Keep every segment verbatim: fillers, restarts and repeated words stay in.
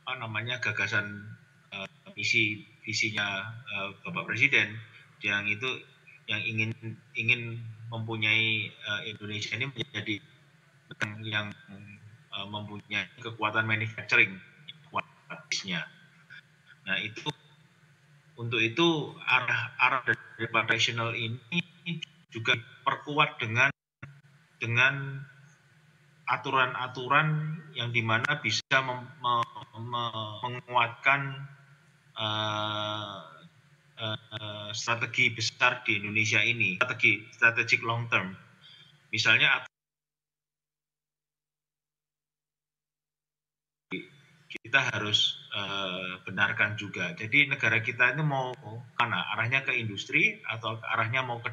apa namanya gagasan uh, visi visinya uh, Bapak Presiden yang itu yang ingin ingin mempunyai uh, Indonesia ini menjadi yang uh, mempunyai kekuatan manufacturing kualitasnya. Nah itu untuk itu arah arah daripada nasional ini juga perkuat dengan dengan aturan-aturan yang dimana bisa mem, mem, menguatkan uh, uh, strategi besar di Indonesia ini, strategi strategic long term. Misalnya kita harus uh, benarkan juga. Jadi negara kita itu mau mana? Arahnya ke industri atau arahnya mau ke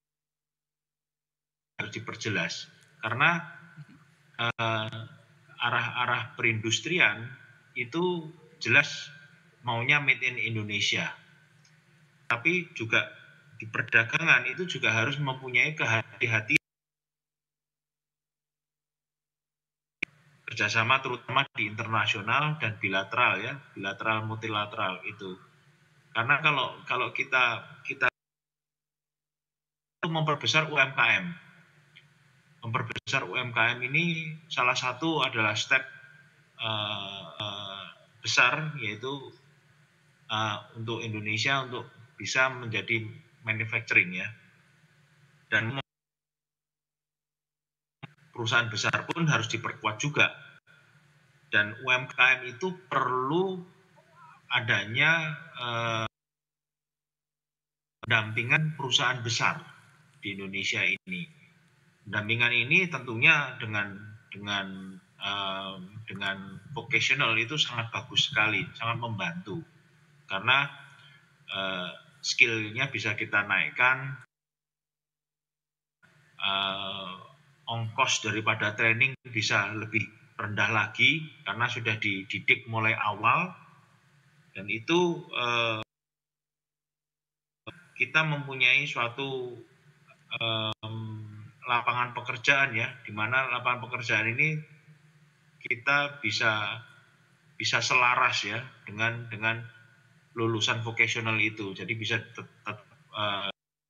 harus diperjelas. Karena uh, arah-arah perindustrian itu jelas maunya made in Indonesia. Tapi juga di perdagangan itu juga harus mempunyai kehati-hatian kerjasama terutama di internasional dan bilateral ya, bilateral multilateral itu. Karena kalau kalau kita kita memperbesar U M K M, memperbesar U M K M ini salah satu adalah step uh, uh, besar yaitu uh, untuk Indonesia untuk bisa menjadi manufacturing ya. Dan perusahaan besar pun harus diperkuat juga. Dan U M K M itu perlu adanya uh, pendampingan perusahaan besar di Indonesia ini. Pendampingan ini tentunya dengan dengan uh, dengan vocational itu sangat bagus sekali, sangat membantu karena uh, skill-nya bisa kita naikkan, uh, ongkos daripada training bisa lebih rendah lagi karena sudah dididik mulai awal dan itu uh, kita mempunyai suatu um, lapangan pekerjaan ya, di mana lapangan pekerjaan ini kita bisa bisa selaras ya dengan dengan lulusan vocational itu, jadi bisa tetap uh,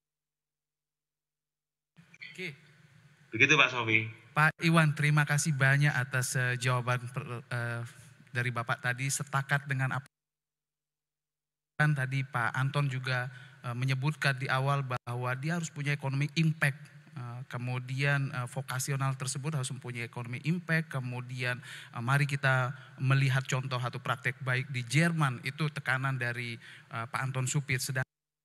Oke. Begitu Pak Sofi. Pak Iwan, terima kasih banyak atas uh, jawaban per, uh, dari Bapak tadi. Sepakat dengan apa kan tadi Pak Anton juga uh, menyebutkan di awal bahwa dia harus punya economic impact. Uh, kemudian uh, vokasional tersebut harus mempunyai economic impact. Kemudian uh, mari kita melihat contoh atau praktek baik di Jerman, itu tekanan dari uh, Pak Anton Supit. Sedang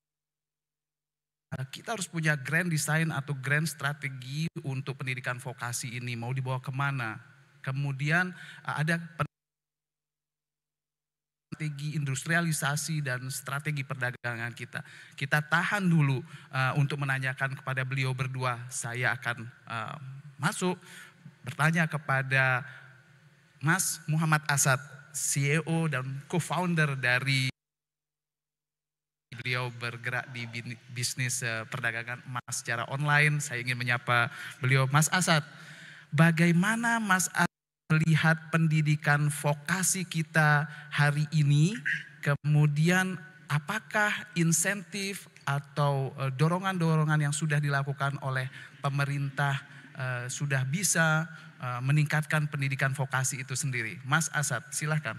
kita harus punya grand design atau grand strategi untuk pendidikan vokasi ini, mau dibawa kemana. Kemudian ada strategi industrialisasi dan strategi perdagangan kita. Kita tahan dulu uh, untuk menanyakan kepada beliau berdua. Saya akan uh, masuk bertanya kepada Mas Muhammad Asad, C E O dan co-founder dari beliau bergerak di bisnis perdagangan emas secara online. Saya ingin menyapa beliau. Mas Asad, bagaimana Mas Asad melihat pendidikan vokasi kita hari ini? Kemudian apakah insentif atau dorongan-dorongan yang sudah dilakukan oleh pemerintah uh, sudah bisa uh, meningkatkan pendidikan vokasi itu sendiri? Mas Asad, silahkan.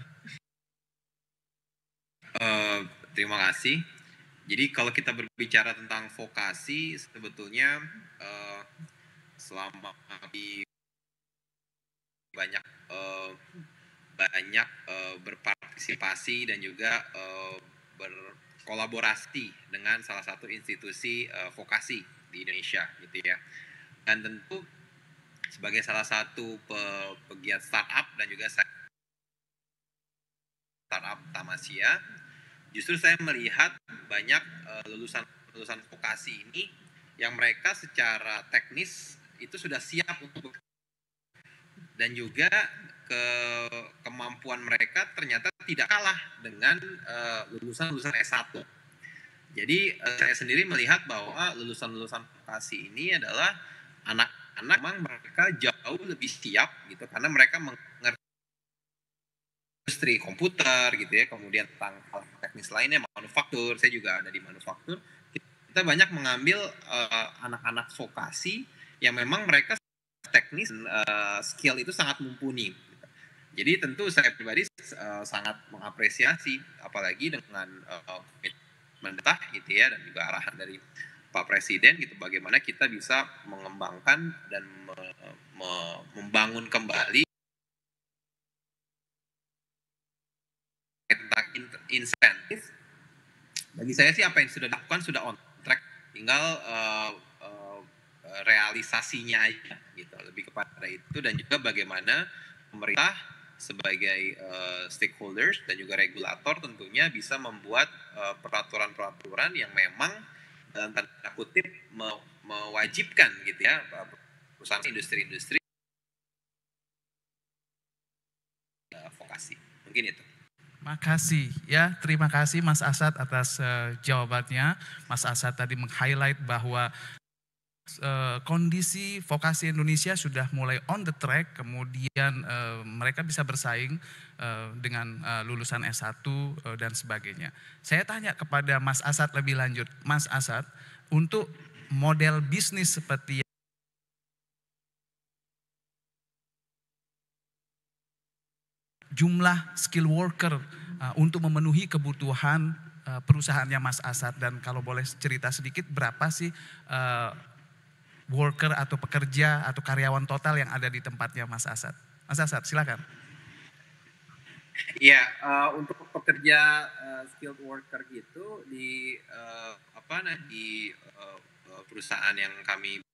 Uh, terima kasih. Jadi kalau kita berbicara tentang vokasi, sebetulnya uh, selama di banyak uh, banyak uh, berpartisipasi dan juga uh, berkolaborasi dengan salah satu institusi uh, vokasi di Indonesia, gitu ya. Dan tentu sebagai salah satu pegiat startup dan juga startup Tamasya, justru saya melihat banyak uh, lulusan lulusan vokasi ini yang mereka secara teknis itu sudah siap untuk, dan juga ke kemampuan mereka ternyata tidak kalah dengan uh, lulusan-lulusan S satu. Jadi uh, saya sendiri melihat bahwa lulusan-lulusan vokasi ini adalah anak-anak memang mereka jauh lebih siap gitu, karena mereka mengerti industri komputer gitu ya, kemudian tentang hal teknis lainnya, manufaktur, saya juga ada di manufaktur. Kita banyak mengambil uh, anak-anak vokasi yang memang mereka teknis, uh, skill itu sangat mumpuni. Jadi tentu saya pribadi uh, sangat mengapresiasi, apalagi dengan uh, komitmen gitu ya, dan juga arahan dari Pak Presiden gitu, bagaimana kita bisa mengembangkan dan me, me, membangun kembali tentang insentif. Bagi saya sih apa yang sudah dilakukan sudah on track, tinggal uh, uh, realisasinya aja gitu, lebih kepada itu, dan juga bagaimana pemerintah sebagai uh, stakeholders dan juga regulator tentunya bisa membuat uh, peraturan-peraturan yang memang dalam tanda kutip me mewajibkan gitu ya perusahaan industri-industri uh, vokasi. Mungkin itu. Makasih ya, terima kasih Mas Asad atas uh, jawabannya. Mas Asad tadi meng-highlight bahwa uh, kondisi vokasi Indonesia sudah mulai on the track, kemudian uh, mereka bisa bersaing uh, dengan uh, lulusan S satu uh, dan sebagainya. Saya tanya kepada Mas Asad lebih lanjut, Mas Asad, untuk model bisnis seperti jumlah skill worker uh, untuk memenuhi kebutuhan uh, perusahaannya Mas Asad, dan kalau boleh cerita sedikit berapa sih uh, worker atau pekerja atau karyawan total yang ada di tempatnya Mas Asad? Mas Asad, silakan. Iya, uh, untuk pekerja uh, skilled worker gitu di uh, apa nah di uh, perusahaan yang kami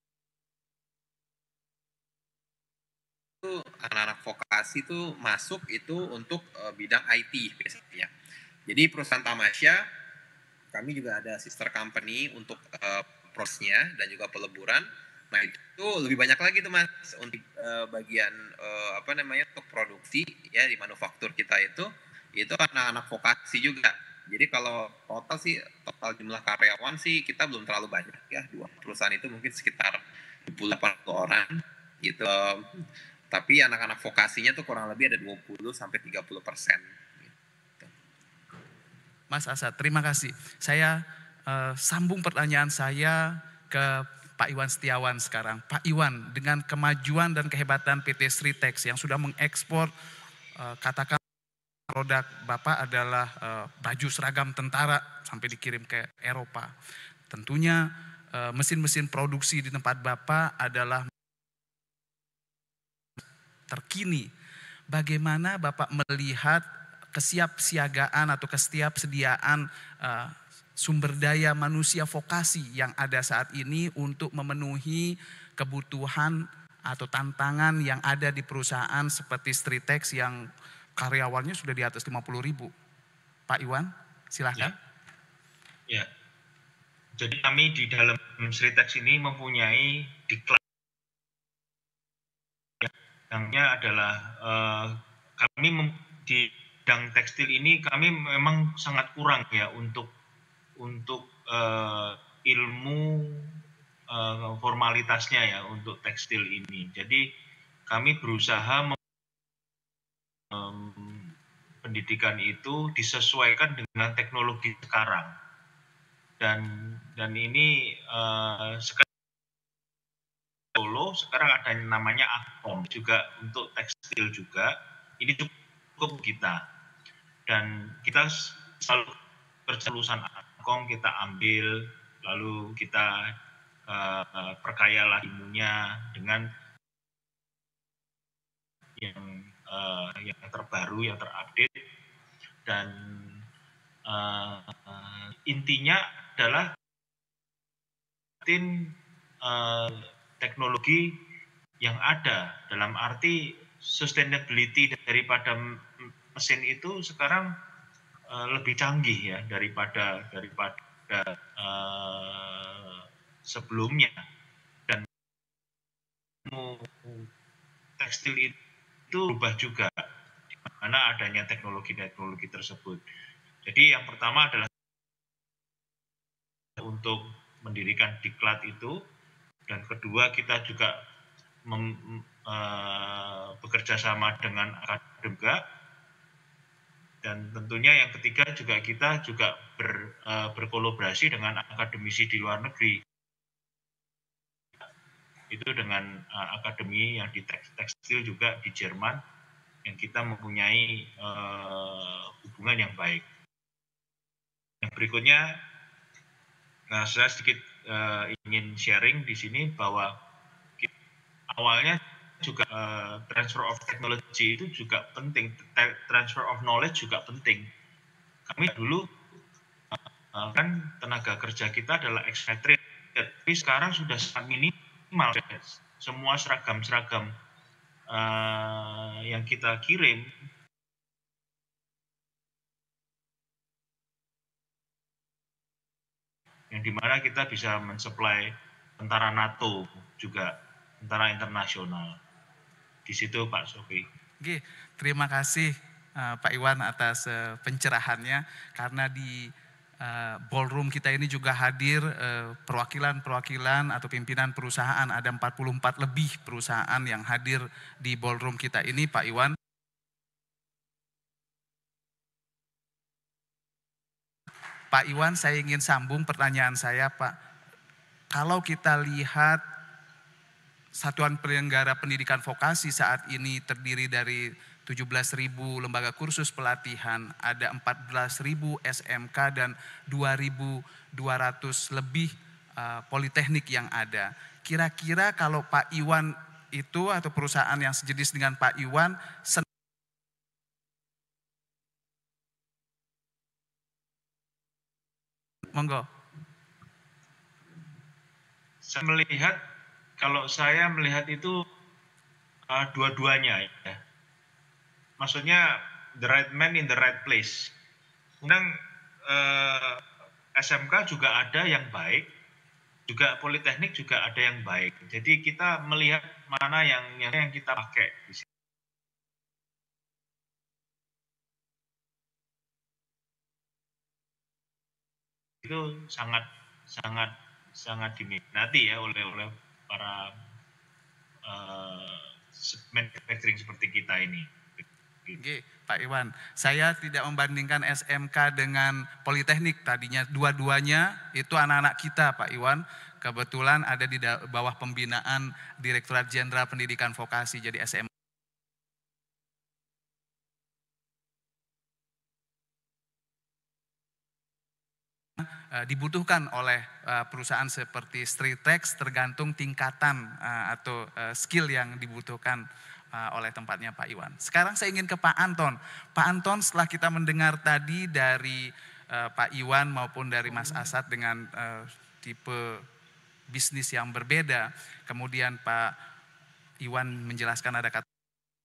itu anak-anak vokasi itu masuk itu untuk uh, bidang I T biasanya. Jadi perusahaan Tamasya, kami juga ada sister company untuk uh, prosesnya dan juga peleburan. Nah itu lebih banyak lagi tuh Mas untuk uh, bagian uh, apa namanya untuk produksi ya di manufaktur kita itu itu anak-anak vokasi juga. Jadi kalau total sih total jumlah karyawan sih kita belum terlalu banyak ya, dua perusahaan itu mungkin sekitar dua puluh delapan orang gitu. Tapi anak-anak vokasinya tuh kurang lebih ada dua puluh sampai tiga puluh persen. Mas Asad, terima kasih. Saya uh, sambung pertanyaan saya ke Pak Iwan Setiawan sekarang. Pak Iwan, dengan kemajuan dan kehebatan P T Sritex yang sudah mengekspor uh, katakan produk Bapak adalah uh, baju seragam tentara sampai dikirim ke Eropa. Tentunya uh, mesin-mesin produksi di tempat Bapak adalah terkini. Bagaimana Bapak melihat kesiapsiagaan atau kesiapsediaan uh, sumber daya manusia vokasi yang ada saat ini untuk memenuhi kebutuhan atau tantangan yang ada di perusahaan seperti Sritex yang karyawannya sudah di atas lima puluh ribu. Pak Iwan, silakan. Ya. ya. Jadi kami di dalam Sritex ini mempunyai diklat yang adalah uh, kami mem, di bidang tekstil ini kami memang sangat kurang ya untuk untuk uh, ilmu uh, formalitasnya ya untuk tekstil ini. Jadi kami berusaha mem, um, pendidikan itu disesuaikan dengan teknologi sekarang, dan dan ini uh, sekarang Solo sekarang ada yang namanya Akom juga untuk tekstil juga, ini cukup kita, dan kita selalu berlulusan Akom kita ambil, lalu kita uh, perkaya lagi ilmunya dengan yang uh, yang terbaru, yang terupdate, dan uh, uh, intinya adalah tim uh, teknologi yang ada, dalam arti sustainability daripada mesin itu sekarang uh, lebih canggih ya daripada daripada uh, sebelumnya, dan tekstil itu berubah juga di mana adanya teknologi-teknologi tersebut. Jadi yang pertama adalah untuk mendirikan diklat itu, dan kedua kita juga mem, uh, bekerja sama dengan akademika Dan tentunya yang ketiga juga kita juga ber, uh, berkolaborasi dengan akademisi di luar negeri. Itu dengan uh, akademi yang di tekstil juga di Jerman, yang kita mempunyai uh, hubungan yang baik. Yang berikutnya, nah saya sedikit uh, ingin sharing di sini bahwa kita, awalnya juga uh, transfer of technology itu juga penting, transfer of knowledge juga penting. Kami dulu uh, kan tenaga kerja kita adalah expatriate, tapi sekarang sudah sangat minimal. Semua seragam-seragam uh, yang kita kirim yang dimana kita bisa mensuplai tentara NATO juga, tentara internasional. Di situ Pak Sofi. Oke, terima kasih uh, Pak Iwan atas uh, pencerahannya, karena di uh, ballroom kita ini juga hadir perwakilan-perwakilan uh, atau pimpinan perusahaan, ada empat puluh empat lebih perusahaan yang hadir di ballroom kita ini Pak Iwan. Pak Iwan, saya ingin sambung pertanyaan saya Pak. Kalau kita lihat Satuan Penyelenggara Pendidikan Vokasi saat ini terdiri dari tujuh belas ribu lembaga kursus pelatihan, ada empat belas ribu S M K dan dua ribu dua ratus lebih uh, politeknik yang ada. Kira-kira kalau Pak Iwan itu atau perusahaan yang sejenis dengan Pak Iwan, monggo. Saya melihat, kalau saya melihat itu uh, dua-duanya ya. Maksudnya the right man in the right place. Kemudian uh, S M K juga ada yang baik, juga politeknik juga ada yang baik. Jadi kita melihat mana yang yang, yang kita pakai di sini. Itu sangat sangat sangat diminati ya oleh oleh para uh, manufacturing seperti kita ini. Oke, Pak Iwan, saya tidak membandingkan S M K dengan politeknik, tadinya dua-duanya itu anak-anak kita Pak Iwan, kebetulan ada di bawah pembinaan Direktorat Jenderal Pendidikan Vokasi, jadi S M K. Dibutuhkan oleh perusahaan seperti Stritex tergantung tingkatan atau skill yang dibutuhkan oleh tempatnya Pak Iwan. Sekarang saya ingin ke Pak Anton. Pak Anton, setelah kita mendengar tadi dari uh, Pak Iwan maupun dari Mas Asad dengan uh, tipe bisnis yang berbeda, kemudian Pak Iwan menjelaskan ada kata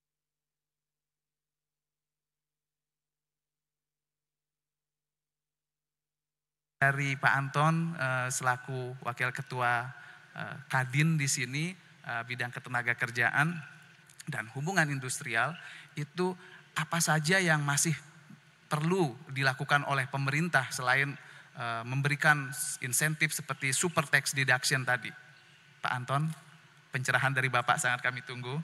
dari Pak Anton uh, selaku Wakil Ketua uh, Kadin di sini uh, bidang ketenaga kerjaan dan hubungan industrial, itu apa saja yang masih perlu dilakukan oleh pemerintah selain uh, memberikan insentif seperti super tax deduction tadi. Pak Anton, pencerahan dari Bapak sangat kami tunggu.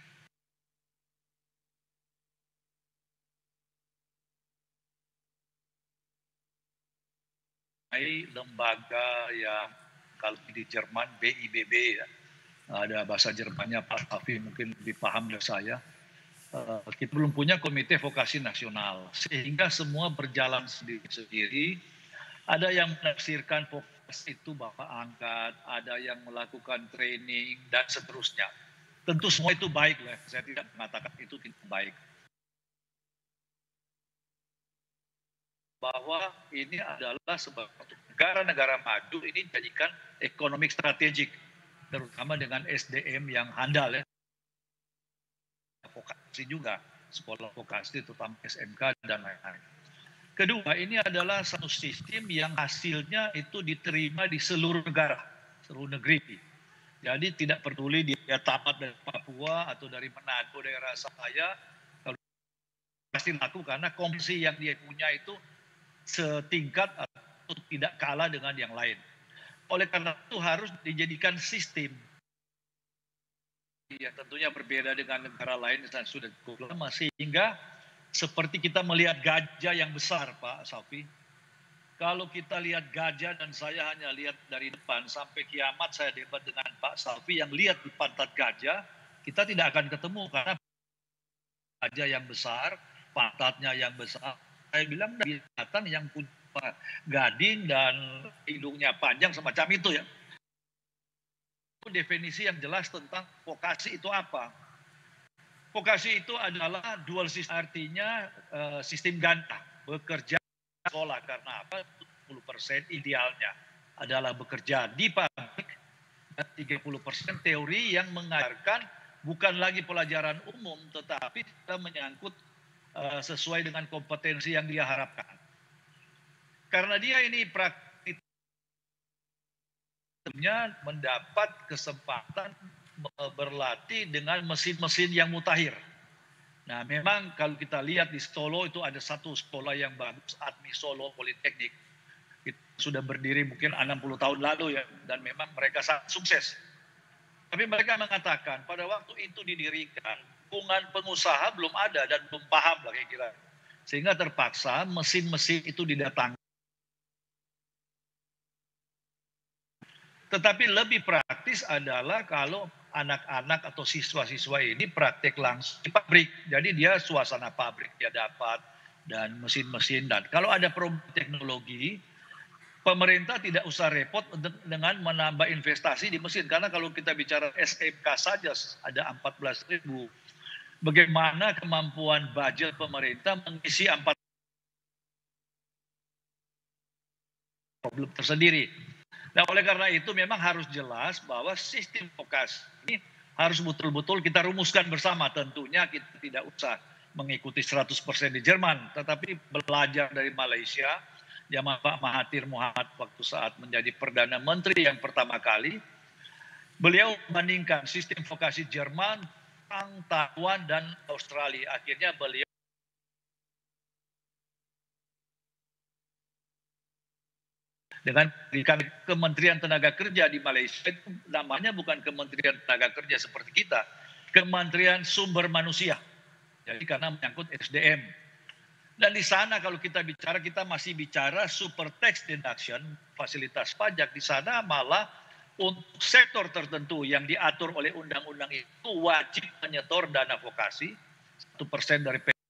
Lembaga yang kalau di Jerman B I B B ya, ada bahasa Jermannya Pak Safi mungkin lebih paham dari saya. Kita belum punya komite vokasi nasional, sehingga semua berjalan sendiri-sendiri. Ada yang menafsirkan vokasi itu bapak angkat, ada yang melakukan training dan seterusnya. Tentu semua itu baik lah, saya tidak mengatakan itu tidak baik. Bahwa ini adalah sebab negara-negara maju ini dijadikan ekonomi strategik, terutama dengan S D M yang handal ya. Vokasi juga, sekolah vokasi terutama S M K dan lain-lain. Kedua, ini adalah satu sistem yang hasilnya itu diterima di seluruh negara, seluruh negeri. Jadi tidak peduli dia tamat dari Papua atau dari Manado daerah saya, kalau pasti laku karena kompetensi yang dia punya itu setingkat atau tidak kalah dengan yang lain. Oleh karena itu harus dijadikan sistem yang tentunya berbeda dengan negara lain yang sudah cukup lama, sehingga seperti kita melihat gajah yang besar, Pak Safi. Kalau kita lihat gajah dan saya hanya lihat dari depan sampai kiamat saya debat dengan Pak Safi yang lihat di pantat gajah, kita tidak akan ketemu karena gajah yang besar, pantatnya yang besar. Saya bilang binatang yang punya gading dan hidungnya panjang semacam itu ya. Definisi yang jelas tentang vokasi itu apa? Vokasi itu adalah dual system, artinya uh, sistem ganda, bekerja sekolah. Karena apa? tujuh puluh persen idealnya adalah bekerja di pabrik, dan tiga puluh persen teori yang mengajarkan bukan lagi pelajaran umum, tetapi kita menyangkut uh, sesuai dengan kompetensi yang dia harapkan. Karena dia ini praktiknya mendapat kesempatan berlatih dengan mesin-mesin yang mutakhir. Nah, memang kalau kita lihat di Solo itu ada satu sekolah yang bagus, Admi Solo Politeknik. Itu sudah berdiri mungkin enam puluh tahun lalu ya, dan memang mereka sangat sukses. Tapi mereka mengatakan pada waktu itu didirikan, hubungan pengusaha belum ada dan belum paham lah kira-kira. Sehingga terpaksa mesin-mesin itu didatangkan. Tetapi lebih praktis adalah kalau anak-anak atau siswa-siswa ini praktek langsung di pabrik. Jadi dia suasana pabrik dia dapat dan mesin-mesin. Dan kalau ada problem teknologi, pemerintah tidak usah repot dengan menambah investasi di mesin. Karena kalau kita bicara S M K saja ada empat belas ribu. Bagaimana kemampuan budget pemerintah mengisi empat problem tersendiri. Nah, oleh karena itu memang harus jelas bahwa sistem vokasi ini harus betul-betul kita rumuskan bersama. Tentunya kita tidak usah mengikuti seratus persen di Jerman, tetapi belajar dari Malaysia, zaman Pak Mahathir Mohamad waktu saat menjadi Perdana Menteri yang pertama kali, beliau membandingkan sistem vokasi Jerman, Taiwan, dan Australia. Akhirnya beliau dengan Kementerian Tenaga Kerja di Malaysia, itu namanya bukan Kementerian Tenaga Kerja seperti kita, Kementerian Sumber Manusia. Jadi karena menyangkut S D M. Dan di sana kalau kita bicara, kita masih bicara super tax deduction, fasilitas pajak. Di sana malah untuk sektor tertentu yang diatur oleh undang-undang itu wajib menyetor dana vokasi, satu persen dari P.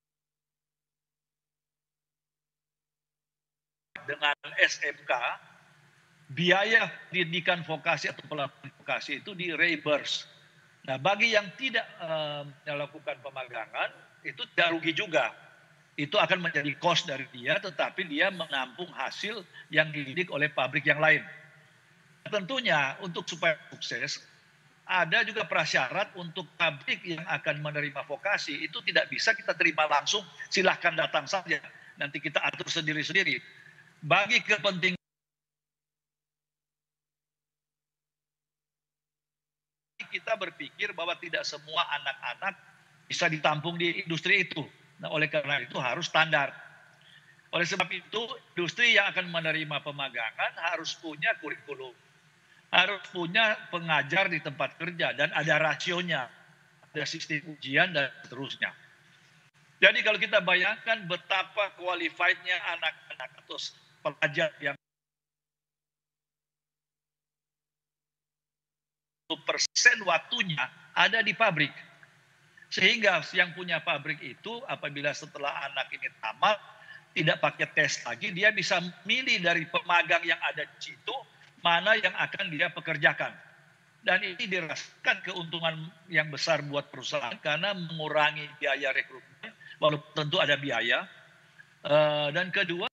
Dengan S M K, biaya pendidikan vokasi atau pelatihan vokasi itu di reimburse. Nah, bagi yang tidak uh, melakukan pemagangan, itu tidak rugi juga. Itu akan menjadi cost dari dia, tetapi dia menampung hasil yang dididik oleh pabrik yang lain. Tentunya untuk supaya sukses, ada juga prasyarat untuk pabrik yang akan menerima vokasi, itu tidak bisa kita terima langsung, silahkan datang saja. Nanti kita atur sendiri-sendiri. Bagi kepentingan kita berpikir bahwa tidak semua anak-anak bisa ditampung di industri itu. Nah, oleh karena itu harus standar. Oleh sebab itu, industri yang akan menerima pemagangan harus punya kurikulum, harus punya pengajar di tempat kerja, dan ada rasionya, ada sistem ujian, dan seterusnya. Jadi kalau kita bayangkan betapa qualified-nya anak-anak atau pelajar yang persen waktunya ada di pabrik. Sehingga yang punya pabrik itu apabila setelah anak ini tamat, tidak pakai tes lagi, dia bisa milih dari pemagang yang ada di situ, mana yang akan dia pekerjakan. Dan ini dirasakan keuntungan yang besar buat perusahaan karena mengurangi biaya rekrutmen, walaupun tentu ada biaya. Dan kedua,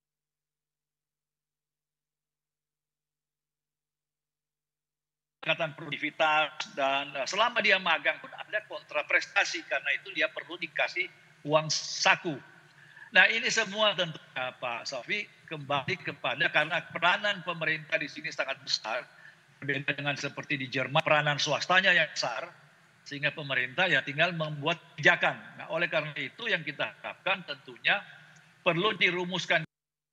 peningkatan produktivitas, dan selama dia magang pun ada kontraprestasi karena itu dia perlu dikasih uang saku. Nah, ini semua tentu Pak Safi kembali kepada karena peranan pemerintah di sini sangat besar, berbeda dengan seperti di Jerman peranan swastanya yang besar, sehingga pemerintah ya tinggal membuat kebijakan. Nah, oleh karena itu yang kita harapkan tentunya perlu dirumuskan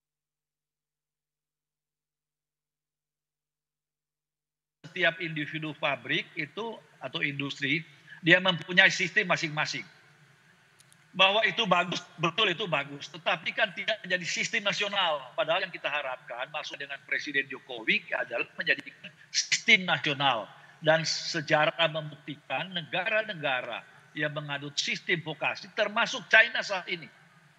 setiap individu pabrik itu atau industri, dia mempunyai sistem masing-masing. bahwa itu bagus, betul itu bagus. Tetapi kan tidak menjadi sistem nasional. Padahal yang kita harapkan masuk dengan Presiden Jokowi adalah menjadikan sistem nasional. Dan sejarah membuktikan negara-negara yang mengadut sistem vokasi termasuk China saat ini.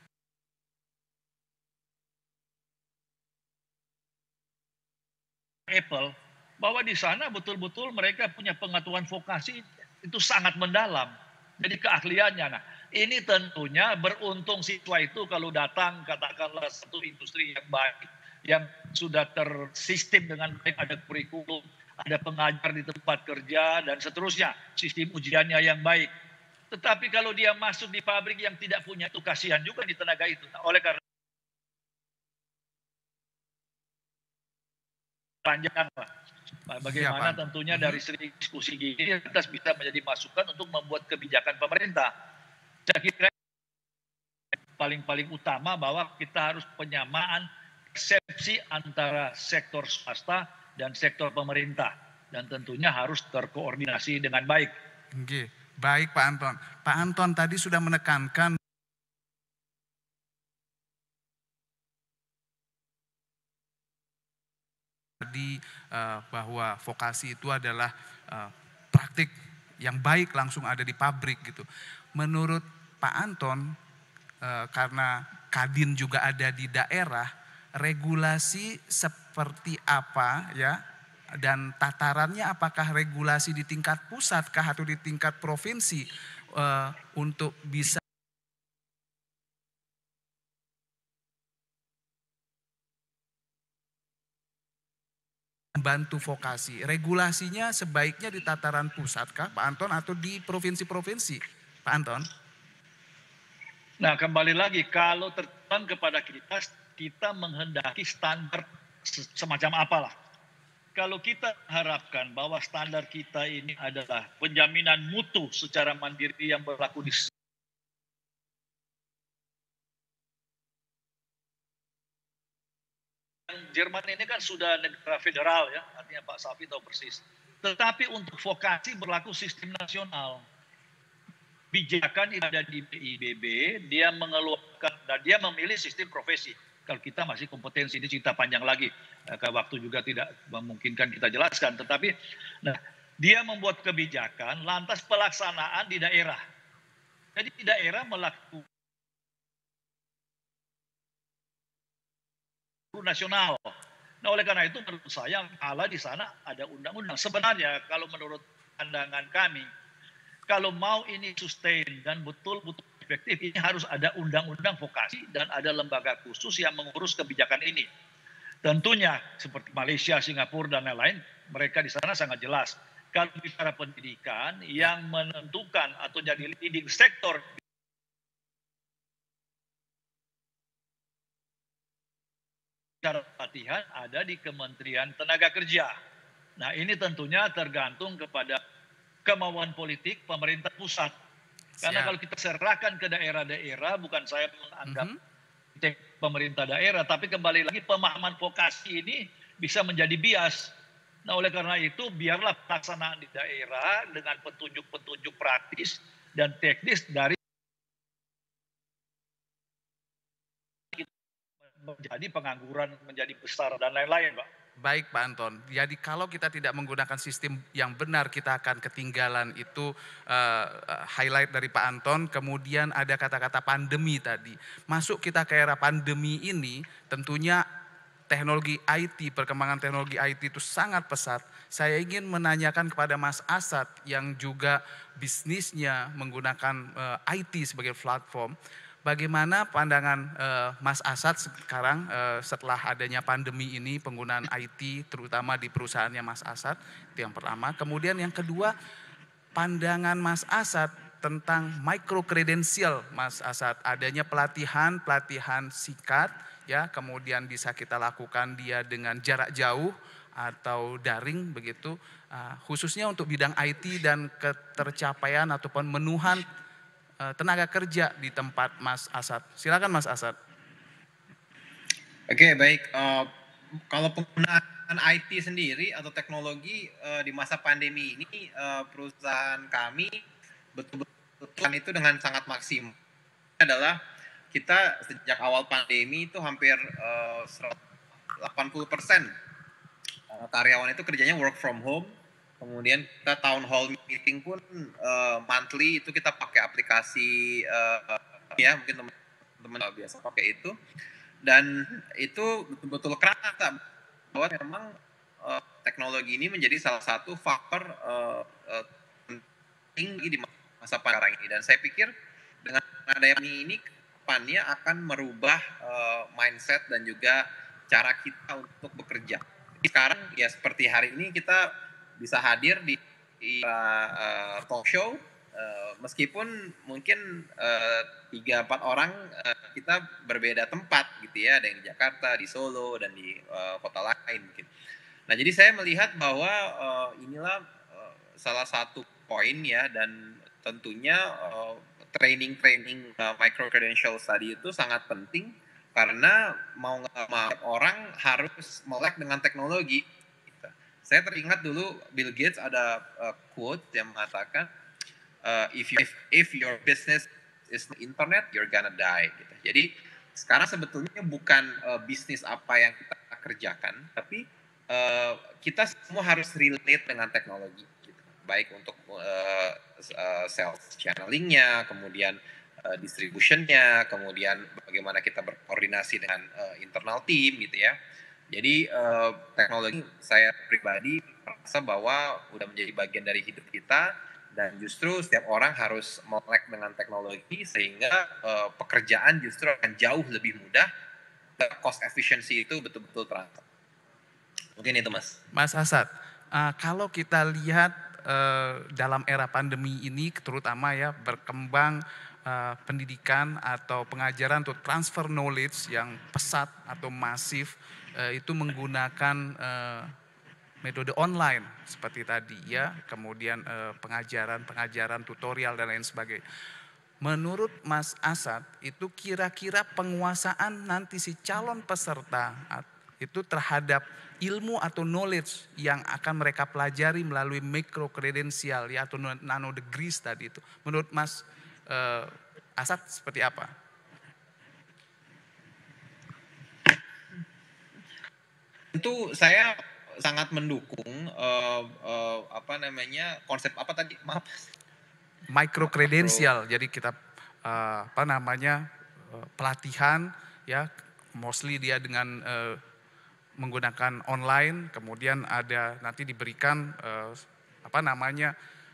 Apple, bahwa di sana betul-betul mereka punya pengetahuan vokasi itu sangat mendalam. Jadi keahliannya. Nah, ini tentunya beruntung siswa itu kalau datang katakanlah satu industri yang baik, yang sudah tersistem dengan baik, ada kurikulum, ada pengajar di tempat kerja, dan seterusnya. Sistem ujiannya yang baik. Tetapi kalau dia masuk di pabrik yang tidak punya, itu kasihan juga di tenaga itu. Nah, oleh karena panjang Pak. Bagaimana ya, tentunya dari segi diskusi gini kita bisa menjadi masukan untuk membuat kebijakan pemerintah. Saya kira paling-paling utama bahwa kita harus penyamaan persepsi antara sektor swasta dan sektor pemerintah. Dan tentunya harus terkoordinasi dengan baik. Oke, baik Pak Anton. Pak Anton tadi sudah menekankan tadi uh, bahwa vokasi itu adalah uh, praktik yang baik langsung ada di pabrik gitu. Menurut Pak Anton, uh, karena Kadin juga ada di daerah, regulasi seperti apa ya, dan tatarannya apakah regulasi di tingkat pusat kah atau di tingkat provinsi uh, untuk bisa membantu vokasi. Regulasinya sebaiknya di tataran pusat kah Pak Anton atau di provinsi-provinsi Pak Anton? Nah kembali lagi, kalau tertuang kepada kita, kita menghendaki standar semacam apalah. Kalau kita harapkan bahwa standar kita ini adalah penjaminan mutu secara mandiri yang berlaku di Jerman ini kan sudah negara federal ya, artinya Pak Safi tahu persis. Tetapi untuk vokasi berlaku sistem nasional. Bijakan ada di B I B B, dia mengeluarkan dan dia memilih sistem profesi. Kalau kita masih kompetensi, ini cerita panjang lagi. Waktu juga tidak memungkinkan kita jelaskan. Tetapi nah, dia membuat kebijakan, lantas pelaksanaan di daerah. Jadi di daerah melakukan nasional. Nah oleh karena itu menurut saya ala di sana ada undang-undang. Sebenarnya kalau menurut pandangan kami, kalau mau ini sustain dan betul-betul efektif, ini harus ada undang-undang vokasi dan ada lembaga khusus yang mengurus kebijakan ini. Tentunya seperti Malaysia, Singapura dan lain-lain, mereka di sana sangat jelas. Kalau bicara pendidikan yang menentukan atau jadi leading sektor cara pelatihan ada di Kementerian Tenaga Kerja. Nah ini tentunya tergantung kepada kemauan politik pemerintah pusat. Karena Siap. Kalau kita serahkan ke daerah-daerah, bukan saya menganggap mm-hmm. pemerintah daerah, tapi kembali lagi pemahaman vokasi ini bisa menjadi bias. Nah oleh karena itu biarlah pelaksanaan di daerah dengan petunjuk-petunjuk praktis dan teknis dari menjadi pengangguran menjadi besar dan lain-lain, Pak. Baik Pak Anton, jadi kalau kita tidak menggunakan sistem yang benar kita akan ketinggalan itu uh, highlight dari Pak Anton. Kemudian ada kata-kata pandemi tadi. Masuk kita ke era pandemi ini tentunya teknologi I T, perkembangan teknologi I T itu sangat pesat. Saya ingin menanyakan kepada Mas Asad yang juga bisnisnya menggunakan uh, I T sebagai platform. Bagaimana pandangan uh, Mas Asad sekarang uh, setelah adanya pandemi ini penggunaan I T terutama di perusahaannya Mas Asad, itu yang pertama. Kemudian yang kedua, pandangan Mas Asad tentang micro credential Mas Asad, adanya pelatihan pelatihan singkat ya, kemudian bisa kita lakukan dia dengan jarak jauh atau daring begitu, uh, khususnya untuk bidang I T dan ketercapaian atau pemenuhan tenaga kerja di tempat Mas Asad. Silakan Mas Asad. Oke, baik. Uh, kalau penggunaan I T sendiri atau teknologi uh, di masa pandemi ini, uh, perusahaan kami betul-betul itu dengan sangat maksimal. adalah kita sejak awal pandemi itu hampir uh, delapan puluh persen karyawan itu kerjanya work from home. Kemudian kita town hall meeting pun uh, monthly itu kita pakai aplikasi uh, ya mungkin teman-teman biasa pakai itu, dan itu betul-betul kerasa bahwa memang uh, teknologi ini menjadi salah satu faktor uh, uh, penting di masa pandemi ini, dan saya pikir dengan adanya ini kedepannya akan merubah uh, mindset dan juga cara kita untuk bekerja. Jadi sekarang ya seperti hari ini kita bisa hadir di, di uh, talk show, uh, meskipun mungkin tiga empat orang uh, kita berbeda tempat gitu ya, ada yang di Jakarta, di Solo, dan di uh, kota lain mungkin. Nah, jadi saya melihat bahwa uh, inilah uh, salah satu poin ya, dan tentunya uh, training-training uh, micro credential study itu sangat penting, karena mau nggak mau orang harus melek dengan teknologi. Saya teringat dulu Bill Gates ada uh, quote yang mengatakan uh, if you if, if your business is internet, you're gonna die. Gitu. Jadi sekarang sebetulnya bukan uh, bisnis apa yang kita kerjakan, tapi uh, kita semua harus relate dengan teknologi. Gitu. Baik untuk uh, uh, sales channelingnya, kemudian uh, distributionnya, kemudian bagaimana kita berkoordinasi dengan uh, internal team gitu ya. Jadi uh, teknologi saya pribadi merasa bahwa udah menjadi bagian dari hidup kita, dan justru setiap orang harus melek dengan teknologi sehingga uh, pekerjaan justru akan jauh lebih mudah, cost efficiency itu betul-betul terasa. Mungkin itu Mas. Mas Asad, uh, kalau kita lihat uh, dalam era pandemi ini terutama ya berkembang uh, pendidikan atau pengajaran untuk transfer knowledge yang pesat atau masif, itu menggunakan uh, metode online seperti tadi ya, kemudian uh, pengajaran, pengajaran, tutorial dan lain sebagainya. Menurut Mas Asad, itu kira-kira penguasaan nanti si calon peserta itu terhadap ilmu atau knowledge yang akan mereka pelajari melalui micro credential ya, atau nano degrees tadi itu. Menurut Mas uh, Asad seperti apa? Tentu saya sangat mendukung uh, uh, apa namanya konsep apa tadi maaf micro credential. Jadi kita uh, apa namanya uh, pelatihan ya, mostly dia dengan uh, menggunakan online, kemudian ada nanti diberikan uh, apa namanya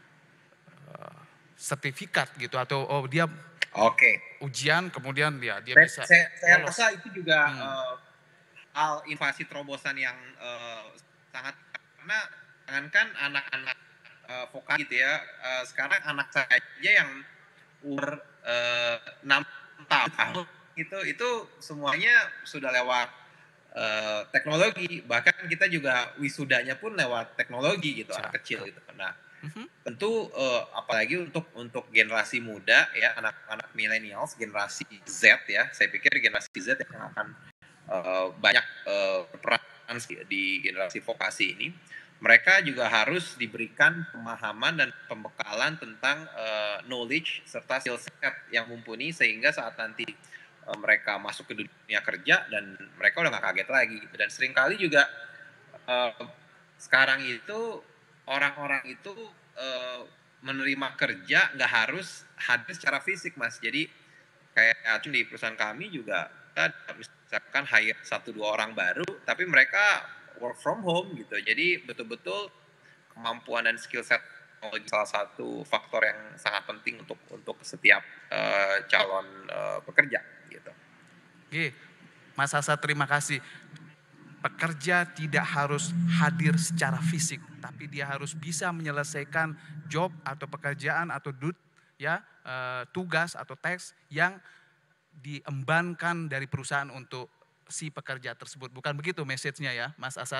uh, sertifikat gitu, atau oh dia oke okay. ujian kemudian dia dia saya, bisa saya, saya lolos. rasa itu juga hmm. uh, hal invasi terobosan yang uh, sangat, karena jangankan anak-anak uh, vokal gitu ya, uh, sekarang anak saya aja yang umur uh, enam tahun itu itu semuanya sudah lewat uh, teknologi, bahkan kita juga wisudanya pun lewat teknologi gitu, anak kecil gitu. Nah, uh-huh. tentu uh, apalagi untuk untuk generasi muda ya, anak-anak millennials, generasi Z ya, saya pikir generasi Z yang akan Uh, banyak uh, peran di generasi vokasi ini, mereka juga harus diberikan pemahaman dan pembekalan tentang uh, knowledge serta skill set yang mumpuni, sehingga saat nanti uh, mereka masuk ke dunia kerja dan mereka udah gak kaget lagi. Dan seringkali juga uh, sekarang itu orang-orang itu uh, menerima kerja gak harus hadir secara fisik Mas. Jadi kayak di perusahaan kami juga kita misalkan hire satu dua orang baru, tapi mereka work from home gitu. Jadi betul-betul kemampuan dan skill set teknologi salah satu faktor yang sangat penting untuk untuk setiap uh, calon uh, pekerja gitu. Oke, Mas Asad terima kasih. Pekerja tidak harus hadir secara fisik, tapi dia harus bisa menyelesaikan job atau pekerjaan atau dut ya uh, tugas atau teks yang diembankan dari perusahaan untuk si pekerja tersebut. Bukan begitu message-nya ya, Mas Asad?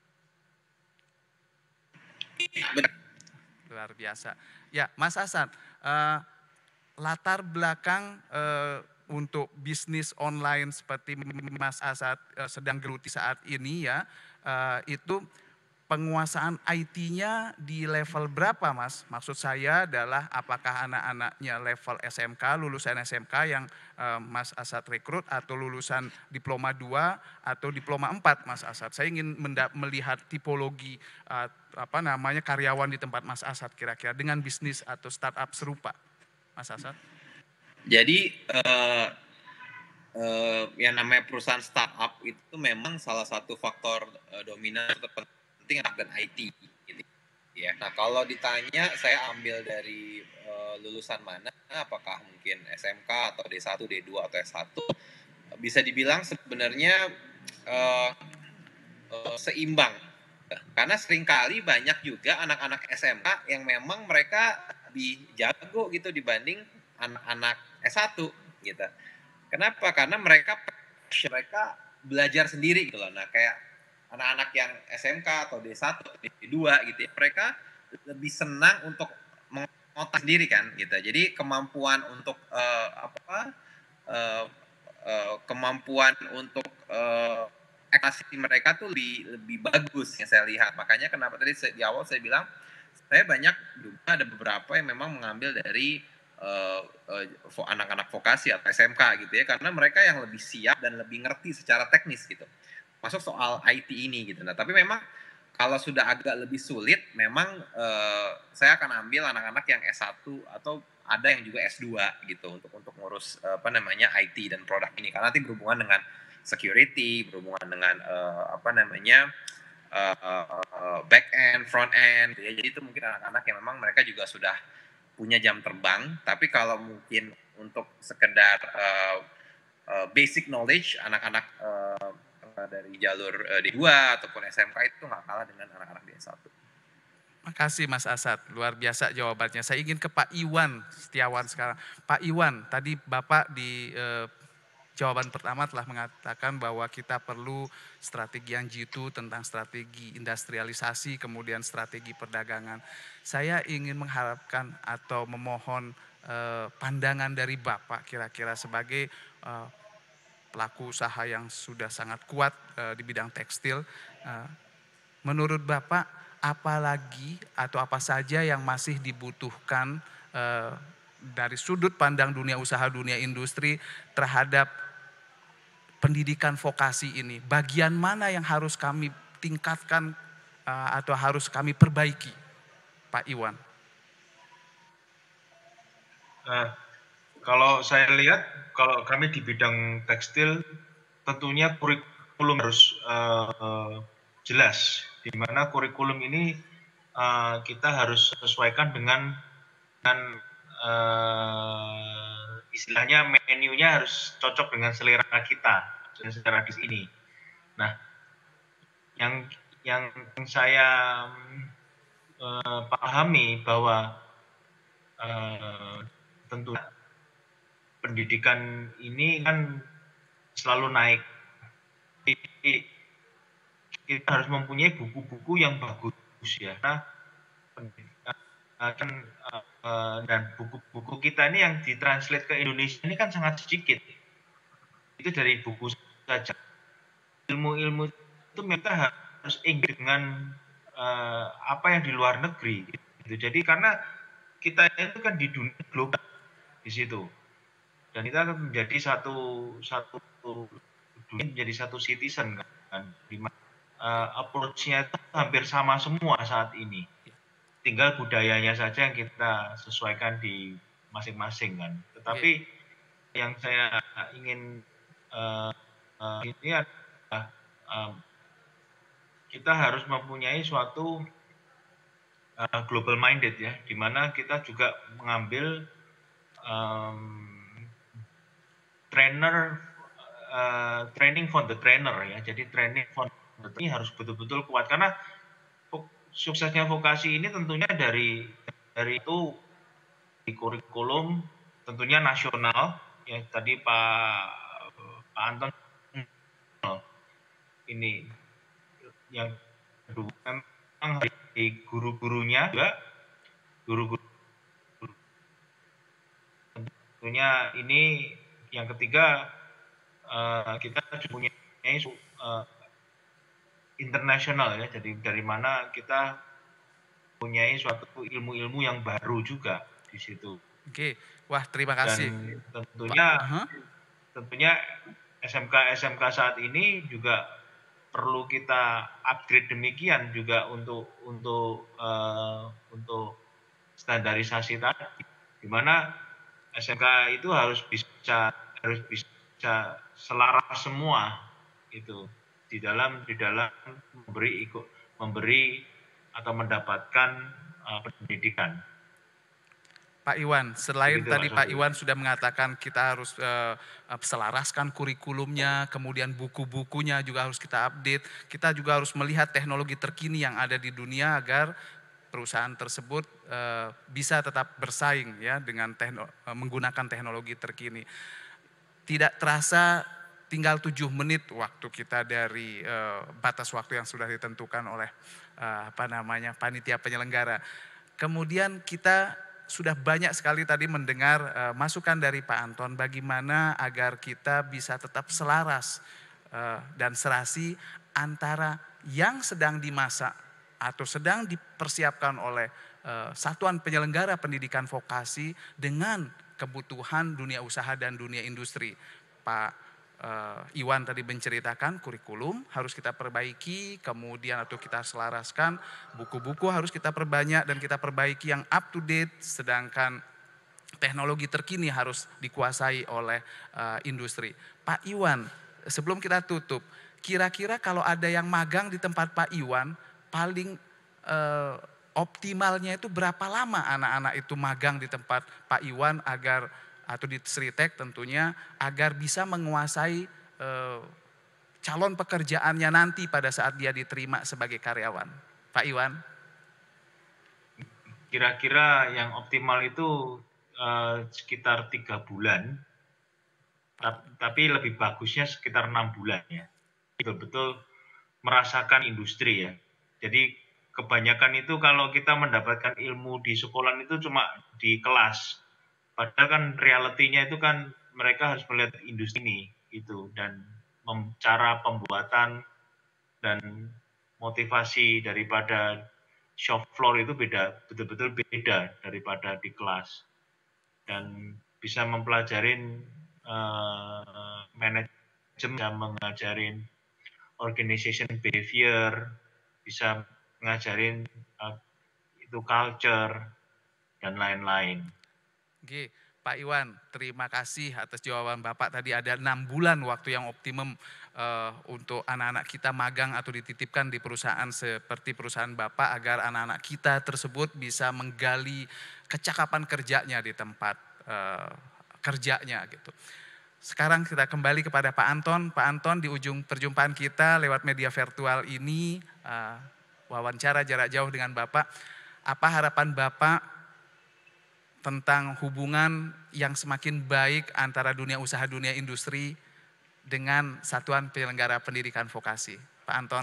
Luar biasa. Ya, Mas Asad, uh, latar belakang uh, untuk bisnis online seperti Mas Asad uh, sedang geluti saat ini ya, uh, itu penguasaan I T-nya di level berapa, Mas? Maksud saya adalah apakah anak-anaknya level S M K, lulusan S M K yang eh, Mas Asad rekrut, atau lulusan diploma dua atau diploma empat, Mas Asad? Saya ingin melihat tipologi eh, apa namanya karyawan di tempat Mas Asad kira-kira dengan bisnis atau startup serupa, Mas Asad. Jadi uh, uh, yang namanya perusahaan startup itu memang salah satu faktor uh, dominan terpenting dan I T gitu. Ya. Nah, kalau ditanya saya ambil dari uh, lulusan mana, apakah mungkin S M K atau D satu, D dua atau S satu, bisa dibilang sebenarnya uh, uh, seimbang. Karena seringkali banyak juga anak-anak S M K yang memang mereka lebih jago gitu dibanding anak-anak S satu gitu. Kenapa? Karena mereka mereka belajar sendiri gitu loh. Nah, kayak anak-anak yang S M K atau D satu, D dua gitu ya, mereka lebih senang untuk mengotak sendiri kan gitu. Jadi kemampuan untuk uh, apa uh, uh, kemampuan untuk uh, ekspektasi mereka tuh lebih lebih bagus yang saya lihat. Makanya kenapa tadi di awal saya bilang saya banyak juga ada beberapa yang memang mengambil dari uh, uh, anak-anak vokasi atau S M K gitu ya, karena mereka yang lebih siap dan lebih ngerti secara teknis gitu. Masuk soal I T ini gitu. Nah, tapi memang kalau sudah agak lebih sulit, memang uh, saya akan ambil anak-anak yang S satu atau ada yang juga S dua gitu untuk untuk ngurus uh, apa namanya I T dan produk ini, karena nanti berhubungan dengan security, berhubungan dengan uh, apa namanya uh, uh, back end, front end, ya. Jadi itu mungkin anak-anak yang memang mereka juga sudah punya jam terbang. Tapi kalau mungkin untuk sekedar uh, uh, basic knowledge, anak-anak uh, dari jalur uh, D dua ataupun S M K itu nggak kalah dengan anak-anak D satu. Makasih Mas Asad, luar biasa jawabannya. Saya ingin ke Pak Iwan Setiawan sekarang. Pak Iwan, tadi Bapak di eh, jawaban pertama telah mengatakan bahwa kita perlu strategi yang jitu tentang strategi industrialisasi, kemudian strategi perdagangan. Saya ingin mengharapkan atau memohon eh, pandangan dari Bapak kira-kira sebagai eh, pelaku usaha yang sudah sangat kuat eh, di bidang tekstil. Eh, menurut Bapak, apalagi atau apa saja yang masih dibutuhkan eh, dari sudut pandang dunia usaha, dunia industri terhadap pendidikan vokasi ini? Bagian mana yang harus kami tingkatkan uh, atau harus kami perbaiki, Pak Iwan? Nah, kalau saya lihat, kalau kami di bidang tekstil, tentunya kurikulum harus uh, jelas, di mana kurikulum ini uh, kita harus sesuaikan dengan, dengan uh, istilahnya menunya harus cocok dengan selera kita, dengan selera di sini. Nah, yang yang saya uh, pahami bahwa uh, tentu pendidikan ini kan selalu naik. Jadi, kita harus mempunyai buku-buku yang bagus ya. Nah, kan uh, dan buku-buku kita ini yang ditranslate ke Indonesia ini kan sangat sedikit. Itu dari buku saja. Ilmu-ilmu itu kita harus engage dengan uh, apa yang di luar negeri. Gitu. Jadi karena kita itu kan di dunia global di situ, dan kita akan menjadi satu satu dunia, menjadi satu citizen kan, dimana uh, approach-nya itu hampir sama semua saat ini. Tinggal budayanya saja yang kita sesuaikan di masing-masing kan. Tetapi yeah. yang saya ingin uh, uh, ini adalah uh, kita harus mempunyai suatu uh, global minded ya, di mana kita juga mengambil um, trainer uh, training for the trainer ya. Jadi training for the trainer ini harus betul-betul kuat, karena suksesnya vokasi ini tentunya dari dari itu di kurikulum tentunya nasional ya, tadi Pak Pak Anton ini yang kedua memang dari guru-gurunya juga, guru-guru tentunya ini yang ketiga uh, kita punya uh, internasional ya, jadi dari mana kita punyai suatu ilmu-ilmu yang baru juga di situ. Oke, wah terima Dan kasih. tentunya Pak, uh-huh. tentunya S M K S M K saat ini juga perlu kita upgrade demikian juga untuk untuk uh, untuk standarisasi tadi, di mana S M K itu harus bisa harus bisa selaras semua itu di dalam di dalam memberi ikut memberi atau mendapatkan uh, pendidikan. Pak Iwan, selain Begitu, tadi Pak Pak Sofi. Iwan sudah mengatakan kita harus uh, selaraskan kurikulumnya, kemudian buku-bukunya juga harus kita update. Kita juga harus melihat teknologi terkini yang ada di dunia agar perusahaan tersebut uh, bisa tetap bersaing ya dengan tekno, uh, menggunakan teknologi terkini. Tidak terasa tinggal tujuh menit waktu kita dari uh, batas waktu yang sudah ditentukan oleh uh, apa namanya panitia penyelenggara. Kemudian kita sudah banyak sekali tadi mendengar uh, masukan dari Pak Anton bagaimana agar kita bisa tetap selaras uh, dan serasi antara yang sedang dimasak atau sedang dipersiapkan oleh uh, satuan penyelenggara pendidikan vokasi dengan kebutuhan dunia usaha dan dunia industri. Pak Uh, Iwan tadi menceritakan kurikulum harus kita perbaiki, kemudian atau kita selaraskan, buku-buku harus kita perbanyak dan kita perbaiki yang up to date, sedangkan teknologi terkini harus dikuasai oleh uh, industri. Pak Iwan, sebelum kita tutup, kira-kira kalau ada yang magang di tempat Pak Iwan, paling uh, optimalnya itu berapa lama anak-anak itu magang di tempat Pak Iwan agar atau di Sritek tentunya agar bisa menguasai eh, calon pekerjaannya nanti pada saat dia diterima sebagai karyawan. Pak Iwan. Kira-kira yang optimal itu eh, sekitar tiga bulan, tapi lebih bagusnya sekitar enam bulan ya. Betul-betul merasakan industri ya. Jadi kebanyakan itu kalau kita mendapatkan ilmu di sekolah itu cuma di kelas. Padahal kan realitinya itu kan mereka harus melihat industri ini itu dan mem, cara pembuatan dan motivasi daripada shop floor itu beda, betul-betul beda daripada di kelas. Dan bisa mempelajarin uh, manajemen, bisa mengajarin organization behavior, bisa ngajarin uh, itu culture dan lain-lain. Oke, Pak Iwan, terima kasih atas jawaban Bapak tadi. Ada enam bulan waktu yang optimum uh, untuk anak-anak kita magang atau dititipkan di perusahaan seperti perusahaan Bapak agar anak-anak kita tersebut bisa menggali kecakapan kerjanya di tempat uh, kerjanya gitu. Sekarang kita kembali kepada Pak Anton. Pak Anton, di ujung perjumpaan kita lewat media virtual ini, uh, wawancara jarak jauh dengan Bapak, apa harapan Bapak tentang hubungan yang semakin baik antara dunia usaha, dunia industri dengan satuan penyelenggara pendidikan vokasi? Pak Anton.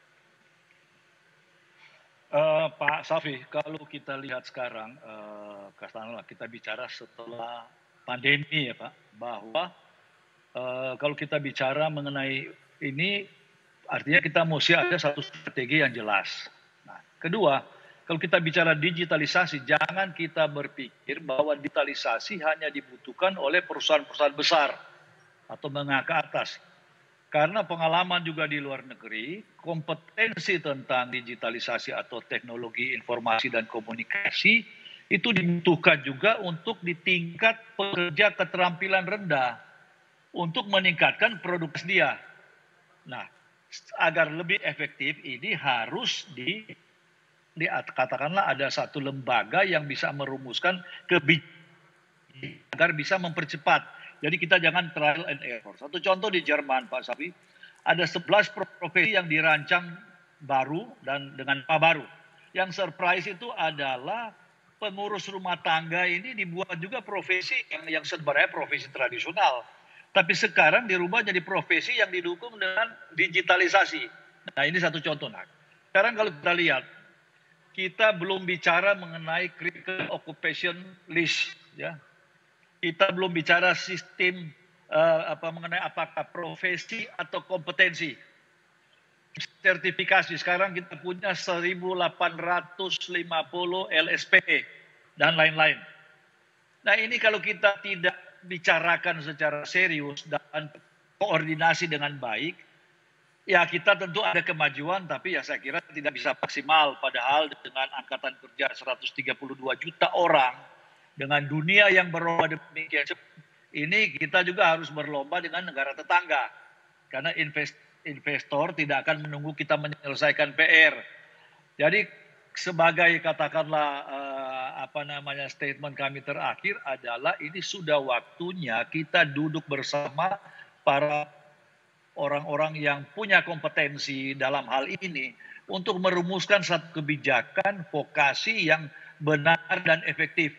Uh, Pak Safi, kalau kita lihat sekarang, uh, katakanlah kita bicara setelah pandemi ya Pak, bahwa uh, kalau kita bicara mengenai ini, artinya kita mesti ada satu strategi yang jelas. Nah, kedua, kalau kita bicara digitalisasi, jangan kita berpikir bahwa digitalisasi hanya dibutuhkan oleh perusahaan-perusahaan besar atau menengah ke atas. Karena pengalaman juga di luar negeri, kompetensi tentang digitalisasi atau teknologi informasi dan komunikasi itu dibutuhkan juga untuk di tingkat pekerja keterampilan rendah untuk meningkatkan produktivitas dia. Nah, agar lebih efektif ini harus di, di katakanlah ada satu lembaga yang bisa merumuskan kebijakan agar bisa mempercepat. Jadi kita jangan trial and error. Satu contoh di Jerman, Pak Safi, ada sebelas profesi yang dirancang baru dan dengan apa baru. Yang surprise itu adalah pengurus rumah tangga ini dibuat juga profesi yang, yang sebenarnya profesi tradisional. Tapi sekarang dirubah jadi profesi yang didukung dengan digitalisasi. Nah ini satu contoh. Nah, sekarang kalau kita lihat, kita belum bicara mengenai critical occupation list, ya. Kita belum bicara sistem uh, apa mengenai apakah profesi atau kompetensi. sertifikasi. Sekarang kita punya seribu delapan ratus lima puluh L S P E dan lain-lain. Nah ini kalau kita tidak bicarakan secara serius dan koordinasi dengan baik, ya kita tentu ada kemajuan, tapi ya saya kira tidak bisa maksimal. Padahal dengan angkatan kerja seratus tiga puluh dua juta orang, dengan dunia yang berlomba demikian, ini kita juga harus berlomba dengan negara tetangga. Karena investor tidak akan menunggu kita menyelesaikan P R. Jadi sebagai katakanlah uh, apa namanya statement kami terakhir adalah ini sudah waktunya kita duduk bersama para orang-orang yang punya kompetensi dalam hal ini untuk merumuskan satu kebijakan vokasi yang benar dan efektif.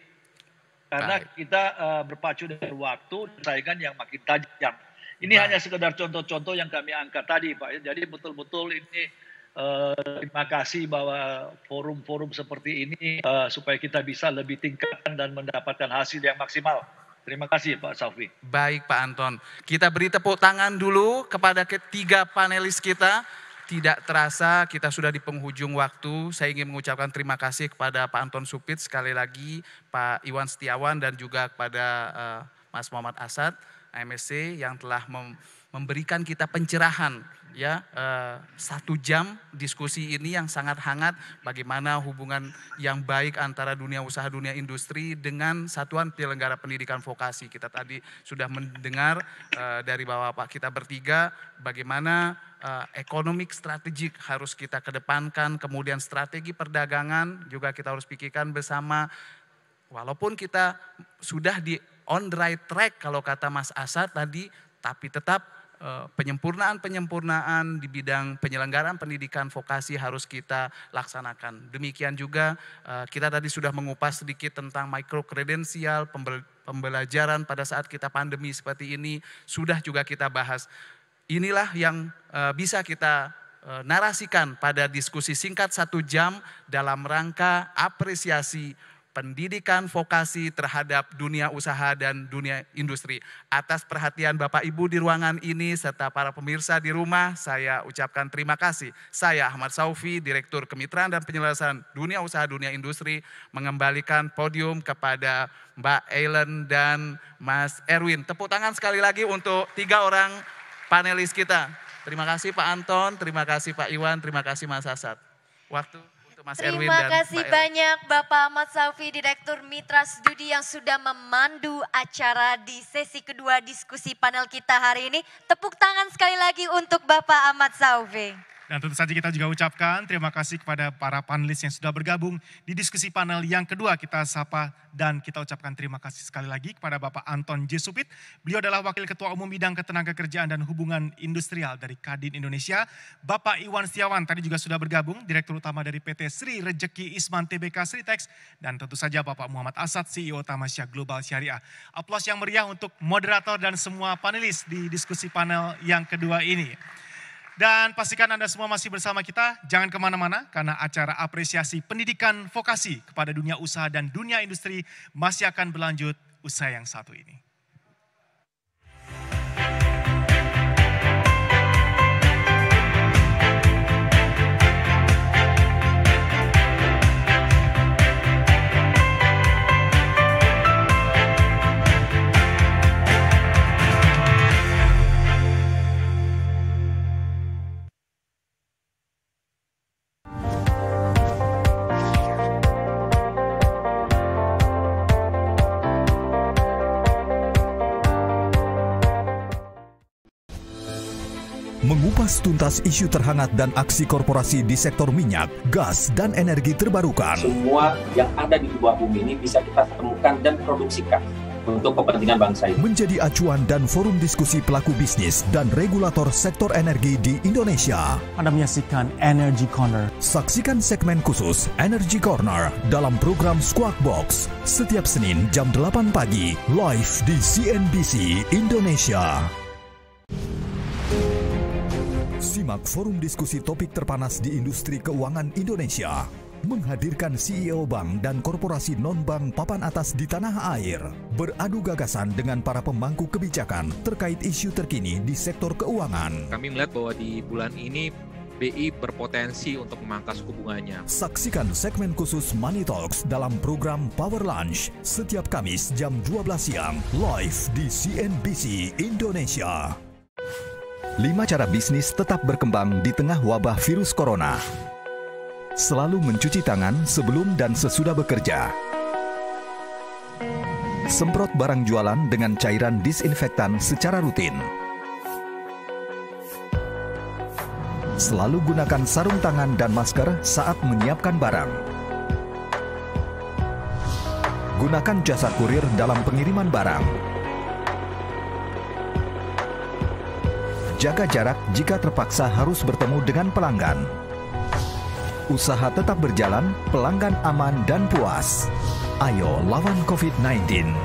Karena Baik. kita uh, berpacu dengan waktu dan saingan yang makin tajam. Ini Baik. hanya sekedar contoh-contoh yang kami angkat tadi, Pak. Jadi betul-betul ini uh, terima kasih bahwa forum-forum seperti ini uh, supaya kita bisa lebih tingkatkan dan mendapatkan hasil yang maksimal. Terima kasih Pak Saufi. Baik Pak Anton, kita beri tepuk tangan dulu kepada ketiga panelis kita. Tidak terasa kita sudah di penghujung waktu. Saya ingin mengucapkan terima kasih kepada Pak Anton Supit, sekali lagi Pak Iwan Setiawan dan juga kepada uh, Mas Muhammad Asad M S C yang telah mem memberikan kita pencerahan ya uh, satu jam diskusi ini yang sangat hangat bagaimana hubungan yang baik antara dunia usaha, dunia industri dengan Satuan Penyelenggara Pendidikan Vokasi. Kita tadi sudah mendengar uh, dari Bapak kita bertiga bagaimana uh, economic strategic harus kita kedepankan, kemudian strategi perdagangan juga kita harus pikirkan bersama. Walaupun kita sudah di on the right track kalau kata Mas Asad tadi, tapi tetap penyempurnaan-penyempurnaan di bidang penyelenggaraan pendidikan vokasi harus kita laksanakan. Demikian juga kita tadi sudah mengupas sedikit tentang micro-kredensial, pembelajaran pada saat kita pandemi seperti ini, sudah juga kita bahas. Inilah yang bisa kita narasikan pada diskusi singkat satu jam dalam rangka apresiasi pendidikan vokasi terhadap dunia usaha dan dunia industri. Atas perhatian Bapak Ibu di ruangan ini serta para pemirsa di rumah, saya ucapkan terima kasih. Saya Ahmad Saufi, Direktur Kemitraan dan Penyelesaian Dunia Usaha Dunia Industri, mengembalikan podium kepada Mbak Eileen dan Mas Erwin. Tepuk tangan sekali lagi untuk tiga orang panelis kita. Terima kasih Pak Anton, terima kasih Pak Iwan, terima kasih Mas Asad. Waktu Mas Erwin Terima dan kasih Mbak banyak Bapak Ahmad Saufi, Direktur Mitra Studi yang sudah memandu acara di sesi kedua diskusi panel kita hari ini. Tepuk tangan sekali lagi untuk Bapak Ahmad Saufi. Dan tentu saja kita juga ucapkan terima kasih kepada para panelis yang sudah bergabung di diskusi panel yang kedua. Kita sapa dan kita ucapkan terima kasih sekali lagi kepada Bapak Anton J. Supit. Beliau adalah Wakil Ketua Umum Bidang Ketenagakerjaan dan Hubungan Industrial dari Kadin Indonesia. Bapak Iwan Setiawan tadi juga sudah bergabung, Direktur Utama dari P T Sri Rejeki Isman T B K Sritex. Dan tentu saja Bapak Muhammad Asad, C E O Tamasya Global Syariah. Aplaus yang meriah untuk moderator dan semua panelis di diskusi panel yang kedua ini. Dan pastikan Anda semua masih bersama kita, jangan kemana-mana karena acara apresiasi pendidikan vokasi kepada dunia usaha dan dunia industri masih akan berlanjut usai yang satu ini. Mengupas tuntas isu terhangat dan aksi korporasi di sektor minyak, gas, dan energi terbarukan. Semua yang ada di bawah bumi ini bisa kita temukan dan produksikan untuk kepentingan bangsa ini. Menjadi acuan dan forum diskusi pelaku bisnis dan regulator sektor energi di Indonesia. Anda menyaksikan Energy Corner. Saksikan segmen khusus Energy Corner dalam program Squawk Box setiap Senin jam delapan pagi live di C N B C Indonesia. Simak forum diskusi topik terpanas di industri keuangan Indonesia. Menghadirkan C E O bank dan korporasi non-bank papan atas di tanah air. Beradu gagasan dengan para pemangku kebijakan terkait isu terkini di sektor keuangan. Kami melihat bahwa di bulan ini B I berpotensi untuk memangkas suku bunganya. Saksikan segmen khusus Money Talks dalam program Power Lunch setiap Kamis jam dua belas siang live di C N B C Indonesia. lima cara bisnis tetap berkembang di tengah wabah virus corona. Selalu mencuci tangan sebelum dan sesudah bekerja. Semprot barang jualan dengan cairan disinfektan secara rutin. Selalu gunakan sarung tangan dan masker saat menyiapkan barang. Gunakan jasa kurir dalam pengiriman barang. Jaga jarak jika terpaksa harus bertemu dengan pelanggan. Usaha tetap berjalan, pelanggan aman dan puas. Ayo lawan covid sembilan belas.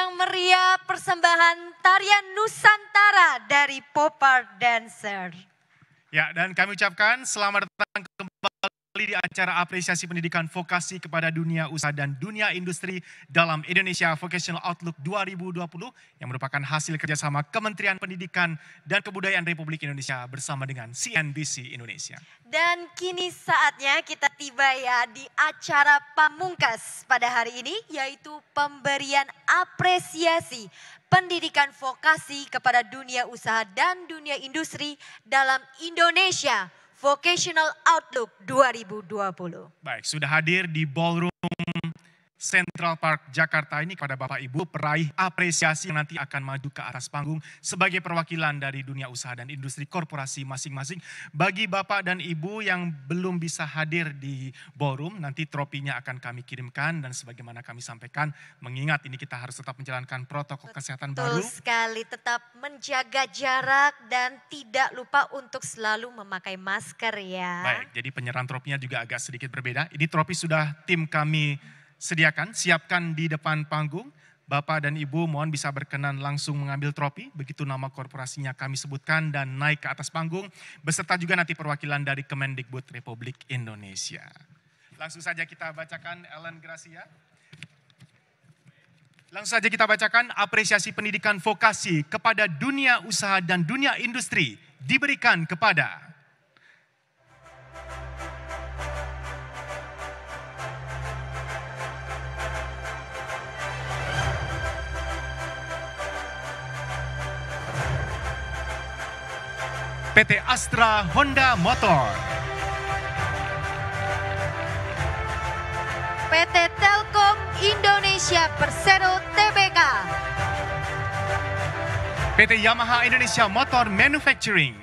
yang meriah persembahan tarian Nusantara dari Popart Dancer. Ya, dan kami ucapkan selamat datang kembali di acara apresiasi pendidikan vokasi kepada dunia usaha dan dunia industri dalam Indonesia Vocational Outlook dua ribu dua puluh yang merupakan hasil kerjasama Kementerian Pendidikan dan Kebudayaan Republik Indonesia bersama dengan C N B C Indonesia. Dan kini saatnya kita tiba ya di acara pamungkas pada hari ini, yaitu pemberian apresiasi pendidikan vokasi kepada dunia usaha dan dunia industri dalam Indonesia Vocational Outlook dua ribu dua puluh. Baik, sudah hadir di Ballroom Central Park Jakarta ini kepada Bapak Ibu peraih apresiasi yang nanti akan maju ke atas panggung sebagai perwakilan dari dunia usaha dan industri korporasi masing-masing. Bagi Bapak dan Ibu yang belum bisa hadir di ballroom, nanti tropinya akan kami kirimkan dan sebagaimana kami sampaikan, mengingat ini kita harus tetap menjalankan protokol Betul kesehatan baru. Betul sekali, tetap menjaga jarak dan tidak lupa untuk selalu memakai masker ya. Baik, jadi penyerahan tropinya juga agak sedikit berbeda. Ini tropi sudah tim kami sediakan, siapkan di depan panggung. Bapak dan Ibu mohon bisa berkenan langsung mengambil tropi, begitu nama korporasinya kami sebutkan dan naik ke atas panggung, beserta juga nanti perwakilan dari Kemendikbud Republik Indonesia. Langsung saja kita bacakan Ellen Gracia. Langsung saja kita bacakan apresiasi pendidikan vokasi kepada dunia usaha dan dunia industri diberikan kepada P T Astra Honda Motor, P T Telkom Indonesia Persero T B K, P T Yamaha Indonesia Motor Manufacturing,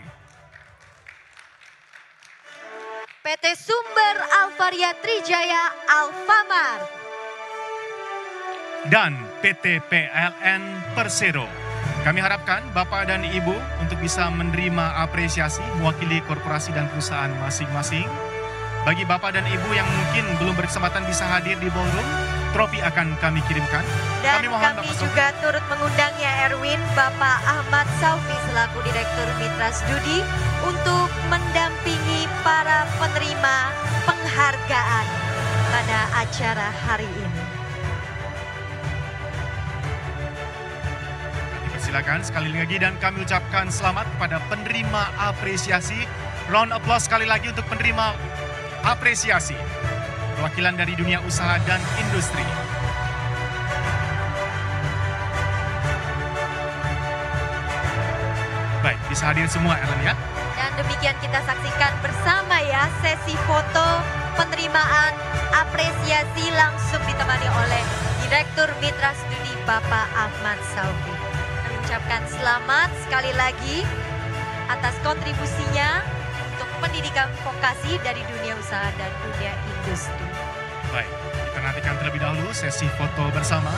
P T Sumber Alvaria Trijaya Alfamart, dan P T P L N Persero. Kami harapkan Bapak dan Ibu untuk bisa menerima apresiasi mewakili korporasi dan perusahaan masing-masing. Bagi Bapak dan Ibu yang mungkin belum berkesempatan bisa hadir di ballroom, tropi akan kami kirimkan. Dan kami, mohon kami juga Sofi. turut mengundangnya Erwin, Bapak Ahmad Saufi selaku Direktur Mitra Studi untuk mendampingi para penerima penghargaan pada acara hari ini. Silakan sekali lagi dan kami ucapkan selamat kepada penerima apresiasi. Round applause sekali lagi untuk penerima apresiasi. Perwakilan dari dunia usaha dan industri. Baik, bisa hadir semua Ellen ya. Dan demikian kita saksikan bersama ya sesi foto penerimaan apresiasi langsung ditemani oleh Direktur Mitra Studi Bapak Ahmad Saufi. Ucapkan selamat sekali lagi atas kontribusinya untuk pendidikan vokasi dari dunia usaha dan dunia industri. Baik, kita nantikan terlebih dahulu sesi foto bersama.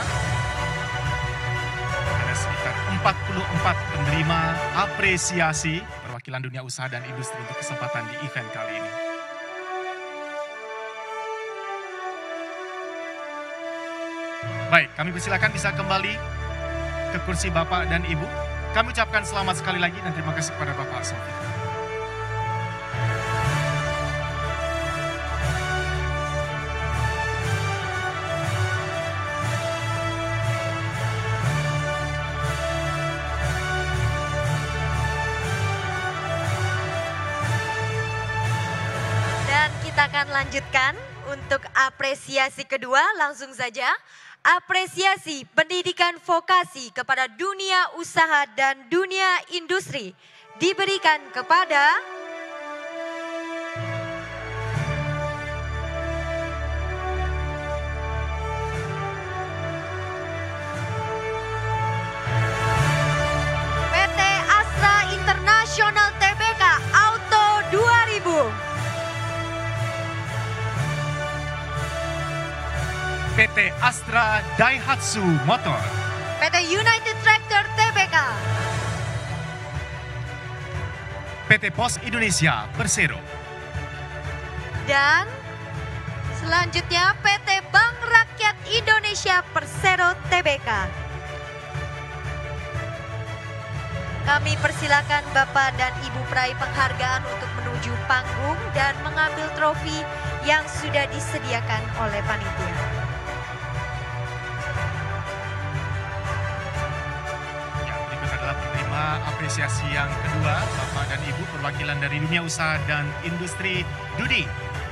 Ada sekitar empat puluh empat penerima apresiasi perwakilan dunia usaha dan industri untuk kesempatan di event kali ini. Baik, kami persilakan bisa kembali ke kursi Bapak dan Ibu. Kami ucapkan selamat sekali lagi dan terima kasih kepada Bapak Saufi. Dan kita akan lanjutkan untuk apresiasi kedua, langsung saja. Apresiasi pendidikan vokasi kepada dunia usaha dan dunia industri diberikan kepada P T Astra International T B K Auto dua ribu, P T Astra Daihatsu Motor, P T United Tractor T B K, P T Pos Indonesia Persero, dan selanjutnya P T Bank Rakyat Indonesia Persero T B K. Kami persilakan Bapak dan Ibu peraih penghargaan untuk menuju panggung dan mengambil trofi yang sudah disediakan oleh panitia. Ya, berikut adalah penerima apresiasi yang kedua, Bapak dan Ibu perwakilan dari dunia usaha dan industri D U D I.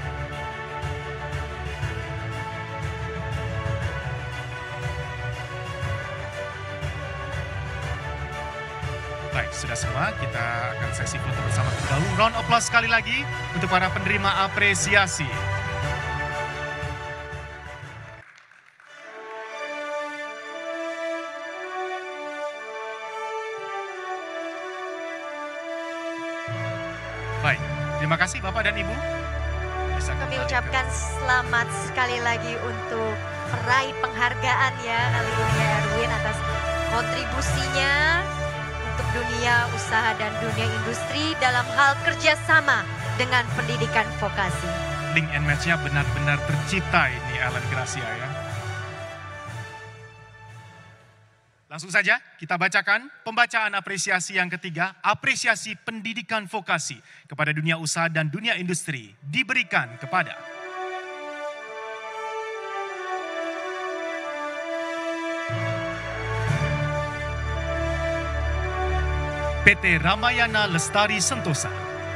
Baik, sudah semua, kita akan sesi foto bersama tergabung. Round applause sekali lagi untuk para penerima apresiasi. Baik, terima kasih Bapak dan Ibu. Bisa Kami kembali ucapkan selamat sekali lagi untuk peraih penghargaan ya kali ini ya Erwin atas kontribusinya untuk dunia usaha dan dunia industri dalam hal kerjasama dengan pendidikan vokasi. Link and match-nya benar-benar tercipta ini Ellen Gracia ya. Langsung saja kita bacakan pembacaan apresiasi yang ketiga, apresiasi pendidikan vokasi kepada dunia usaha dan dunia industri diberikan kepada P T Ramayana Lestari Sentosa,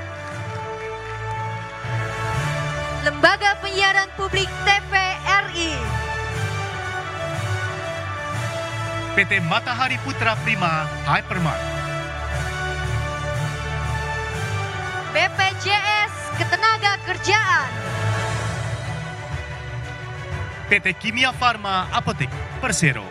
Lembaga Penyiaran Publik T V R I, P T Matahari Putra Prima Hypermart, B P J S Ketenaga Kerjaan, P T Kimia Farma Apotek Persero,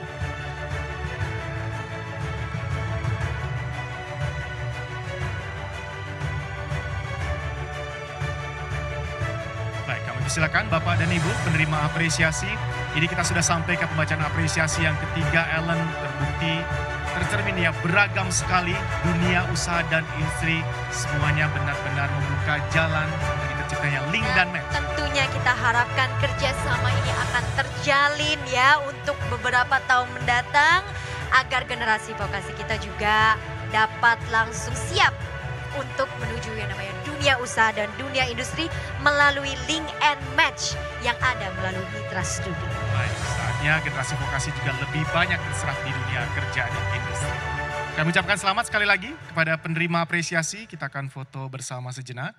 silakan Bapak dan Ibu penerima apresiasi. Ini kita sudah sampai ke pembacaan apresiasi yang ketiga. Ellen, terbukti tercermin ya beragam sekali dunia usaha dan industri, semuanya benar-benar membuka jalan bagi terciptanya link dan, dan match. Tentunya kita harapkan kerjasama ini akan terjalin ya untuk beberapa tahun mendatang agar generasi vokasi kita juga dapat langsung siap untuk menuju yang namanya dunia usaha dan dunia industri melalui link and match yang ada melalui Mitra Studi. Baik, saatnya generasi vokasi juga lebih banyak terserap di dunia kerja dan industri. Kami ucapkan selamat sekali lagi kepada penerima apresiasi. Kita akan foto bersama sejenak.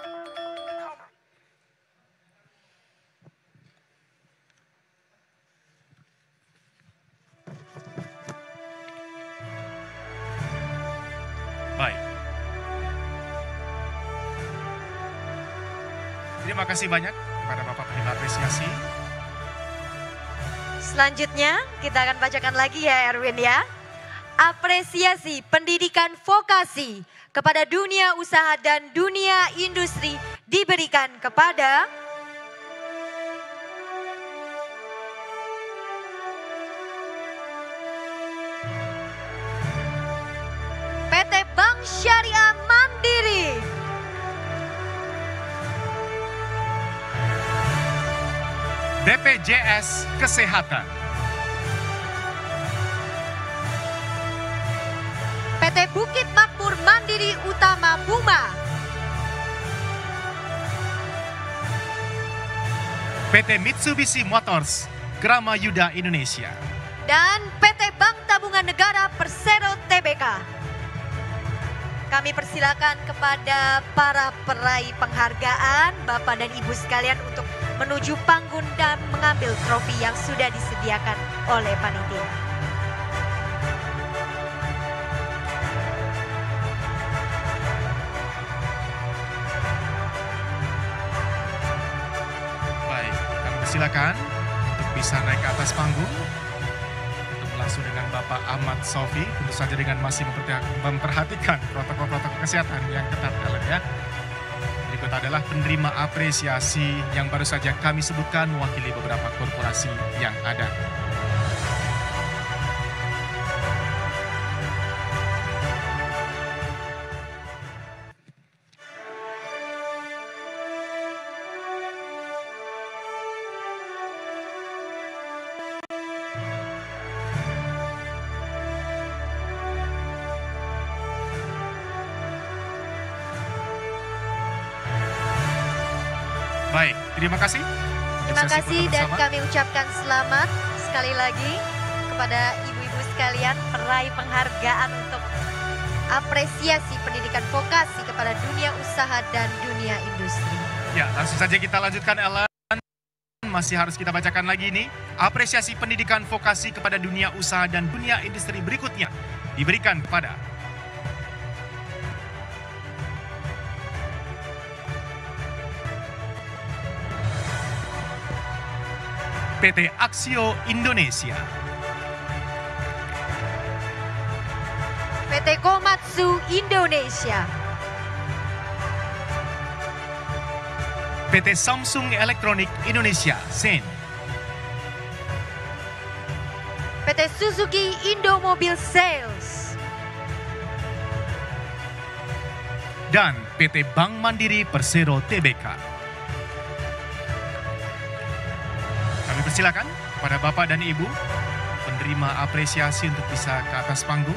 Baik. Terima kasih banyak kepada Bapak penerima apresiasi. Selanjutnya kita akan bacakan lagi ya Erwin ya. Apresiasi pendidikan vokasi kepada dunia usaha dan dunia industri diberikan kepada P T Bank Syariah Mandiri, B P J S Kesehatan, P T Bukit Makmur Mandiri Utama Buma, P T Mitsubishi Motors Grama Yuda Indonesia, dan P T Bank Tabungan Negara Persero T B K. Kami persilakan kepada para peraih penghargaan, Bapak dan Ibu sekalian untuk menuju panggung dan mengambil trofi yang sudah disediakan oleh panitia. Baik, kami persilakan untuk bisa naik ke atas panggung. Langsung dengan Bapak Ahmad Sofi, tentu saja dengan masih memperhatikan protokol-protokol kesehatan yang ketat Ellen ya. Berikut adalah penerima apresiasi yang baru saja kami sebutkan mewakili beberapa korporasi yang ada. Baik, terima kasih. Terima kasih dan kami ucapkan selamat sekali lagi kepada ibu-ibu sekalian peraih penghargaan untuk apresiasi pendidikan vokasi kepada dunia usaha dan dunia industri. Ya, langsung saja kita lanjutkan, Ellen. Masih harus kita bacakan lagi ini. Apresiasi pendidikan vokasi kepada dunia usaha dan dunia industri berikutnya diberikan kepada P T Aksio Indonesia, P T Komatsu Indonesia, P T Samsung Elektronik Indonesia Sen, P T Suzuki Indomobil Sales, dan P T Bank Mandiri Persero Tbk. Kami persilakan kepada Bapak dan Ibu penerima apresiasi untuk bisa ke atas panggung.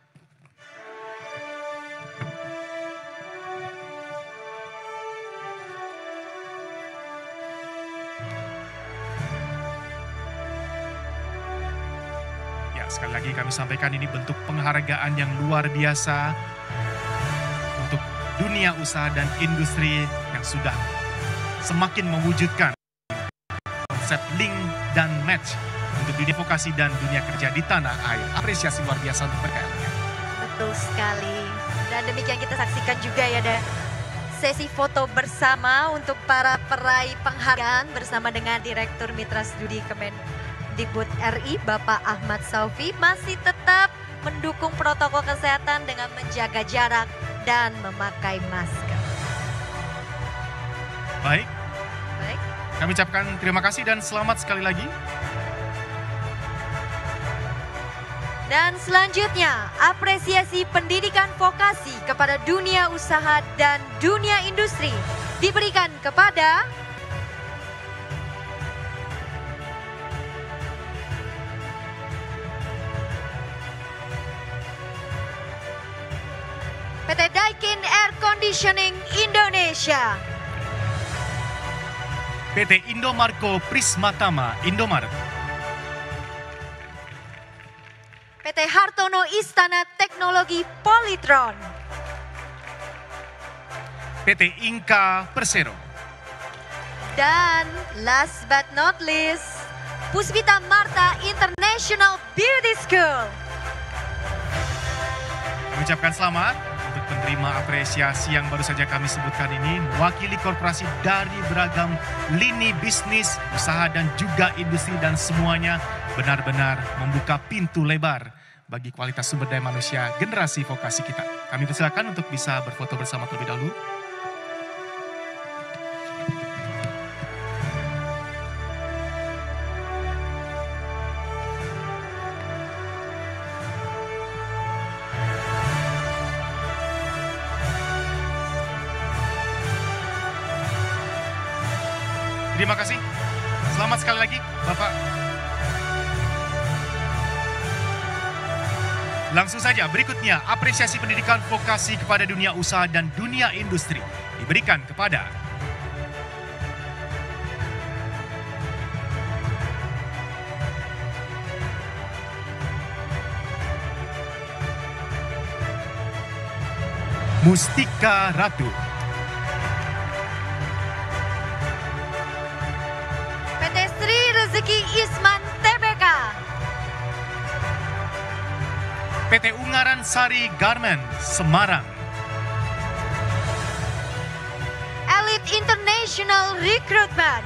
Ya, sekali lagi kami sampaikan ini bentuk penghargaan yang luar biasa untuk dunia usaha dan industri yang sudah semakin mewujudkan konsep link dan match untuk dunia vokasi dan dunia kerja di tanah air. Apresiasi luar biasa untuk mereka. Betul sekali. Dan demikian kita saksikan juga ya ada sesi foto bersama untuk para peraih penghargaan bersama dengan Direktur Mitra Studi Kemendikbud R I Bapak Ahmad Saufi masih tetap mendukung protokol kesehatan dengan menjaga jarak dan memakai masker. Baik. Baik. Kami ucapkan terima kasih dan selamat sekali lagi. Dan selanjutnya, apresiasi pendidikan vokasi kepada dunia usaha dan dunia industri diberikan kepada P T Daikin Air Conditioning Indonesia, P T Indomarko Prismatama Indomaret, P T Hartono Istana Teknologi Polytron, P T Inka Persero, dan last but not least, Puspita Marta International Beauty School. Kami ucapkan selamat untuk penerima apresiasi yang baru saja kami sebutkan ini, mewakili korporasi dari beragam lini bisnis, usaha dan juga industri, dan semuanya benar-benar membuka pintu lebar bagi kualitas sumber daya manusia generasi vokasi kita. Kami persilakan untuk bisa berfoto bersama terlebih dahulu. Terima kasih. Selamat sekali lagi, Bapak. Langsung saja berikutnya, apresiasi pendidikan vokasi kepada dunia usaha dan dunia industri diberikan kepada Mustika Ratu, P T Sri Rezeki Isman Tbk, P T Ungaran Sari Garment Semarang, Elite International Recruitment,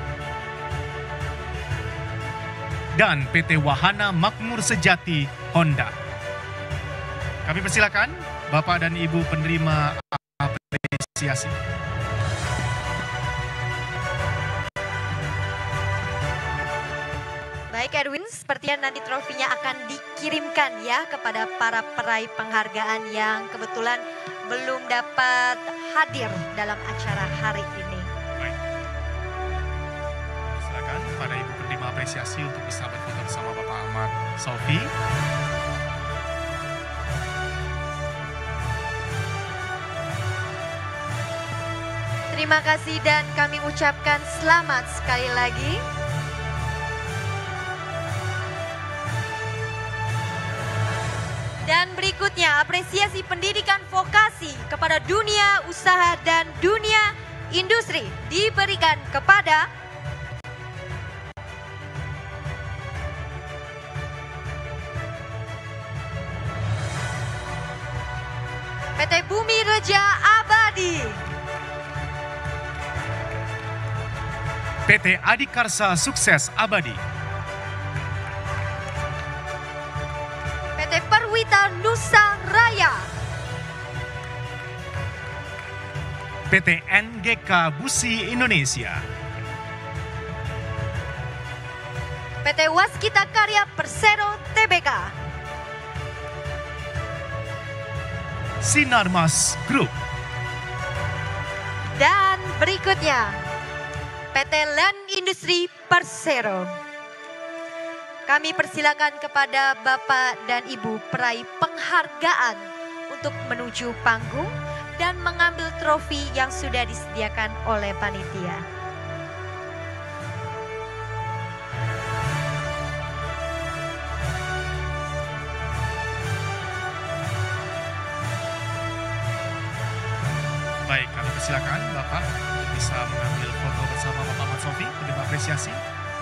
dan P T Wahana Makmur Sejati Honda. Kami persilakan Bapak dan Ibu penerima apresiasi. Baik Edwin, sepertinya nanti trofinya akan dikirimkan ya kepada para peraih penghargaan yang kebetulan belum dapat hadir dalam acara hari ini. Baik. Silakan pada Ibu penerima apresiasi untuk bisa berfoto bersama Bapak Ahmad Saufi. Terima kasih dan kami ucapkan selamat sekali lagi. Dan berikutnya apresiasi pendidikan vokasi kepada dunia usaha dan dunia industri diberikan kepada P T Bumi Reja Abadi, P T Adikarsa Sukses Abadi, P T Perwita Nusa Raya, P T N G K Busi Indonesia, P T Waskita Karya Persero T B K, Sinarmas Group, dan berikutnya P T Land Industri Persero. Kami persilakan kepada Bapak dan Ibu peraih penghargaan untuk menuju panggung dan mengambil trofi yang sudah disediakan oleh panitia. Baik, kami persilakan Bapak untuk bisa mengambil foto bersama Bapak Ahmad Saufi, penerima apresiasi.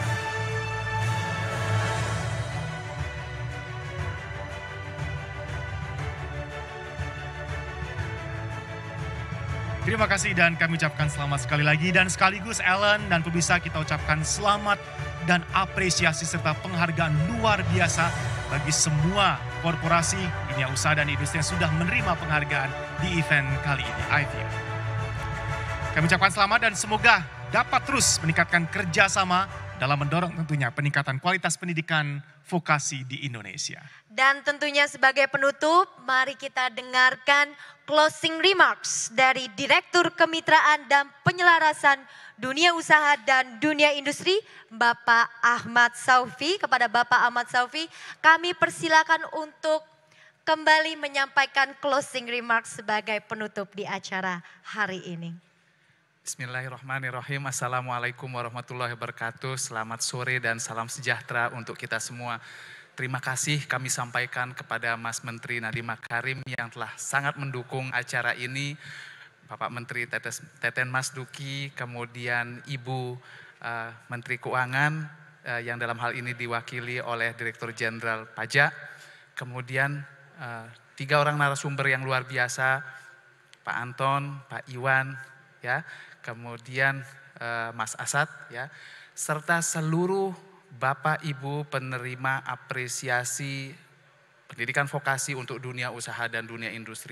Terima kasih dan kami ucapkan selamat sekali lagi dan sekaligus Ellen dan pemirsa kita ucapkan selamat dan apresiasi serta penghargaan luar biasa bagi semua korporasi, dunia usaha dan industri yang sudah menerima penghargaan di event kali ini, I V U. Kami ucapkan selamat dan semoga dapat terus meningkatkan kerjasama dalam mendorong tentunya peningkatan kualitas pendidikan vokasi di Indonesia. Dan tentunya sebagai penutup, mari kita dengarkan closing remarks dari Direktur Kemitraan dan Penyelarasan Dunia Usaha dan Dunia Industri, Bapak Ahmad Saufi. Kepada Bapak Ahmad Saufi, kami persilakan untuk kembali menyampaikan closing remarks sebagai penutup di acara hari ini. Bismillahirrahmanirrahim. Assalamualaikum warahmatullahi wabarakatuh. Selamat sore dan salam sejahtera untuk kita semua. Terima kasih kami sampaikan kepada Mas Menteri Nadiem Makarim yang telah sangat mendukung acara ini. Bapak Menteri Tetes, Teten Mas Duki, kemudian Ibu uh, Menteri Keuangan uh, yang dalam hal ini diwakili oleh Direktur Jenderal Pajak. Kemudian uh, tiga orang narasumber yang luar biasa, Pak Anton, Pak Iwan, ya. Kemudian uh, Mas Asad, ya, serta seluruh Bapak Ibu penerima apresiasi pendidikan vokasi untuk dunia usaha dan dunia industri.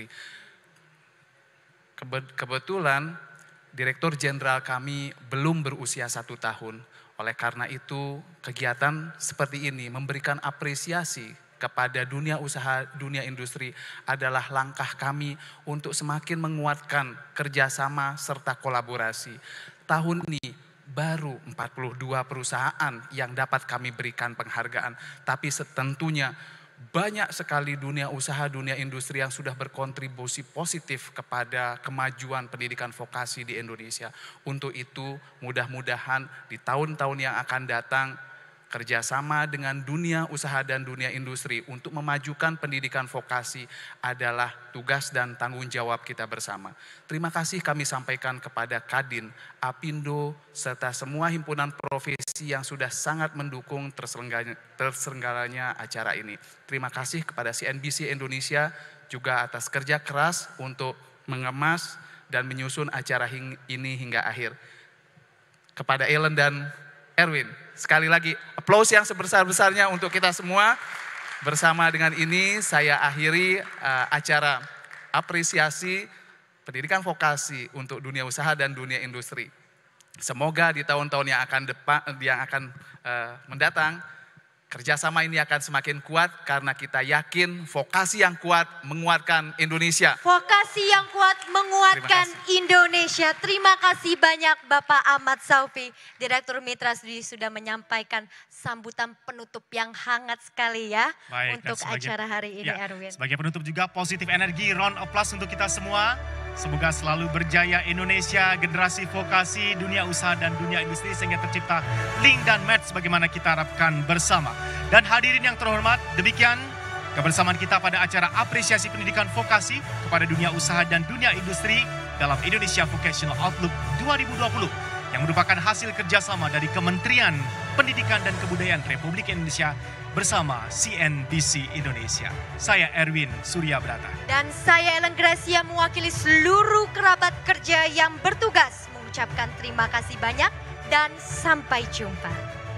Kebetulan Direktur Jenderal kami belum berusia satu tahun, oleh karena itu kegiatan seperti ini memberikan apresiasi kepada dunia usaha, dunia industri adalah langkah kami untuk semakin menguatkan kerjasama serta kolaborasi. Tahun ini baru empat puluh dua perusahaan yang dapat kami berikan penghargaan, tapi tentunya banyak sekali dunia usaha, dunia industri yang sudah berkontribusi positif kepada kemajuan pendidikan vokasi di Indonesia. Untuk itu mudah-mudahan di tahun-tahun yang akan datang kerjasama dengan dunia usaha dan dunia industri untuk memajukan pendidikan vokasi adalah tugas dan tanggung jawab kita bersama. Terima kasih kami sampaikan kepada Kadin, Apindo, serta semua himpunan profesi yang sudah sangat mendukung terselenggaranya, terselenggaranya acara ini. Terima kasih kepada C N B C Indonesia juga atas kerja keras untuk mengemas dan menyusun acara ini hingga akhir. Kepada Ellen dan Erwin, sekali lagi aplaus yang sebesar-besarnya untuk kita semua. Bersama dengan ini saya akhiri uh, acara apresiasi pendidikan vokasi untuk dunia usaha dan dunia industri. Semoga di tahun-tahun yang akan depan, yang akan uh, mendatang, kerjasama ini akan semakin kuat karena kita yakin vokasi yang kuat menguatkan Indonesia. Vokasi yang kuat menguatkan Indonesia. Terima kasih banyak Bapak Ahmad Saufi, Direktur Mitra Studi sudah menyampaikan sambutan penutup yang hangat sekali ya. Baik, untuk sebagai, acara hari ini, ya, Erwin. Sebagai penutup juga positif energi, round of applause untuk kita semua. Semoga selalu berjaya Indonesia, generasi vokasi, dunia usaha dan dunia industri sehingga tercipta link dan match bagaimana kita harapkan bersama. Dan hadirin yang terhormat, demikian kebersamaan kita pada acara apresiasi pendidikan vokasi kepada dunia usaha dan dunia industri dalam Indonesia Vocational Outlook dua ribu dua puluh yang merupakan hasil kerjasama dari Kementerian Pendidikan dan Kebudayaan Republik Indonesia bersama C N B C Indonesia. Saya Erwin Surya Brata. Dan saya Ellen Gracia mewakili seluruh kerabat kerja yang bertugas mengucapkan terima kasih banyak dan sampai jumpa.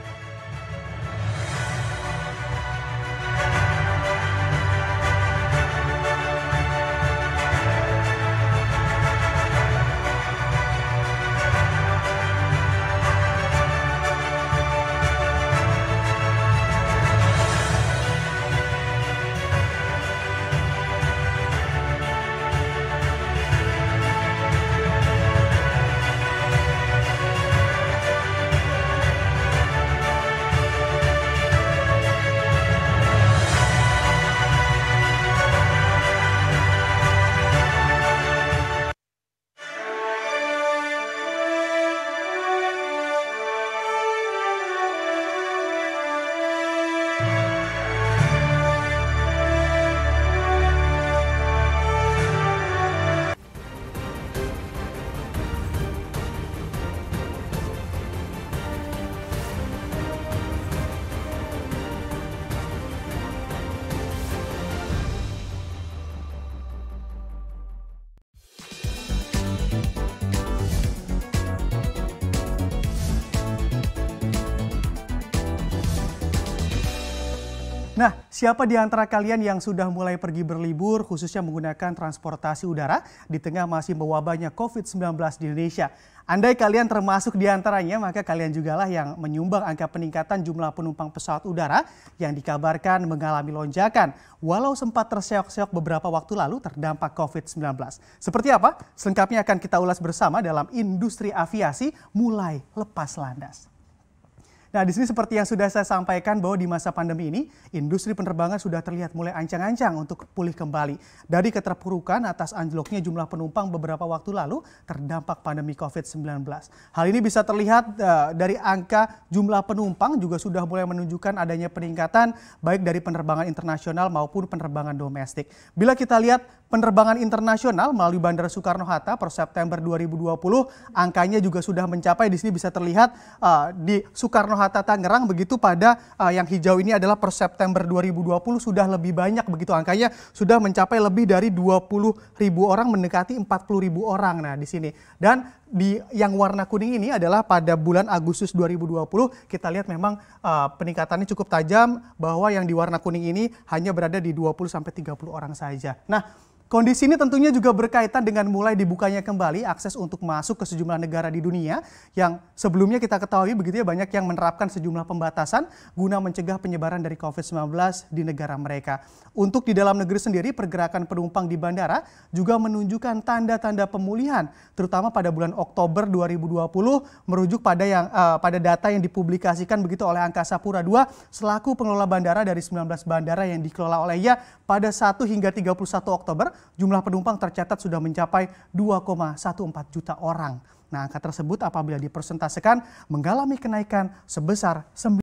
Nah, siapa di antara kalian yang sudah mulai pergi berlibur khususnya menggunakan transportasi udara di tengah masih mewabahnya covid sembilan belas di Indonesia? Andai kalian termasuk di antaranya, maka kalian jugalah yang menyumbang angka peningkatan jumlah penumpang pesawat udara yang dikabarkan mengalami lonjakan. Walau sempat terseok-seok beberapa waktu lalu terdampak covid sembilan belas. Seperti apa? Selengkapnya akan kita ulas bersama dalam Industri Aviasi Mulai Lepas Landas. Nah, di sini seperti yang sudah saya sampaikan bahwa di masa pandemi ini, industri penerbangan sudah terlihat mulai ancang-ancang untuk pulih kembali. Dari keterpurukan atas anjloknya jumlah penumpang beberapa waktu lalu terdampak pandemi covid sembilan belas. Hal ini bisa terlihat uh, dari angka jumlah penumpang juga sudah mulai menunjukkan adanya peningkatan baik dari penerbangan internasional maupun penerbangan domestik. Bila kita lihat penerbangan internasional melalui Bandara Soekarno-Hatta per September dua ribu dua puluh, angkanya juga sudah mencapai, di sini bisa terlihat uh, di Soekarno-Hatta Tangerang begitu pada uh, yang hijau ini adalah per September dua ribu dua puluh sudah lebih banyak begitu, angkanya sudah mencapai lebih dari dua puluh ribu orang, mendekati empat puluh ribu orang. Nah, di sini dan di yang warna kuning ini adalah pada bulan Agustus dua ribu dua puluh, kita lihat memang uh, peningkatannya cukup tajam bahwa yang di warna kuning ini hanya berada di dua puluh sampai tiga puluh orang saja. Nah, kondisi ini tentunya juga berkaitan dengan mulai dibukanya kembali akses untuk masuk ke sejumlah negara di dunia yang sebelumnya kita ketahui begitu ya banyak yang menerapkan sejumlah pembatasan guna mencegah penyebaran dari covid sembilan belas di negara mereka. Untuk di dalam negeri sendiri, pergerakan penumpang di bandara juga menunjukkan tanda-tanda pemulihan, terutama pada bulan Oktober dua ribu dua puluh merujuk pada yang uh, pada data yang dipublikasikan begitu oleh Angkasa Pura dua selaku pengelola bandara dari sembilan belas bandara yang dikelola olehnya pada satu hingga tiga puluh satu Oktober. Jumlah penumpang tercatat sudah mencapai dua koma empat belas juta orang. Nah, angka tersebut apabila dipersentasekan mengalami kenaikan sebesar sembilan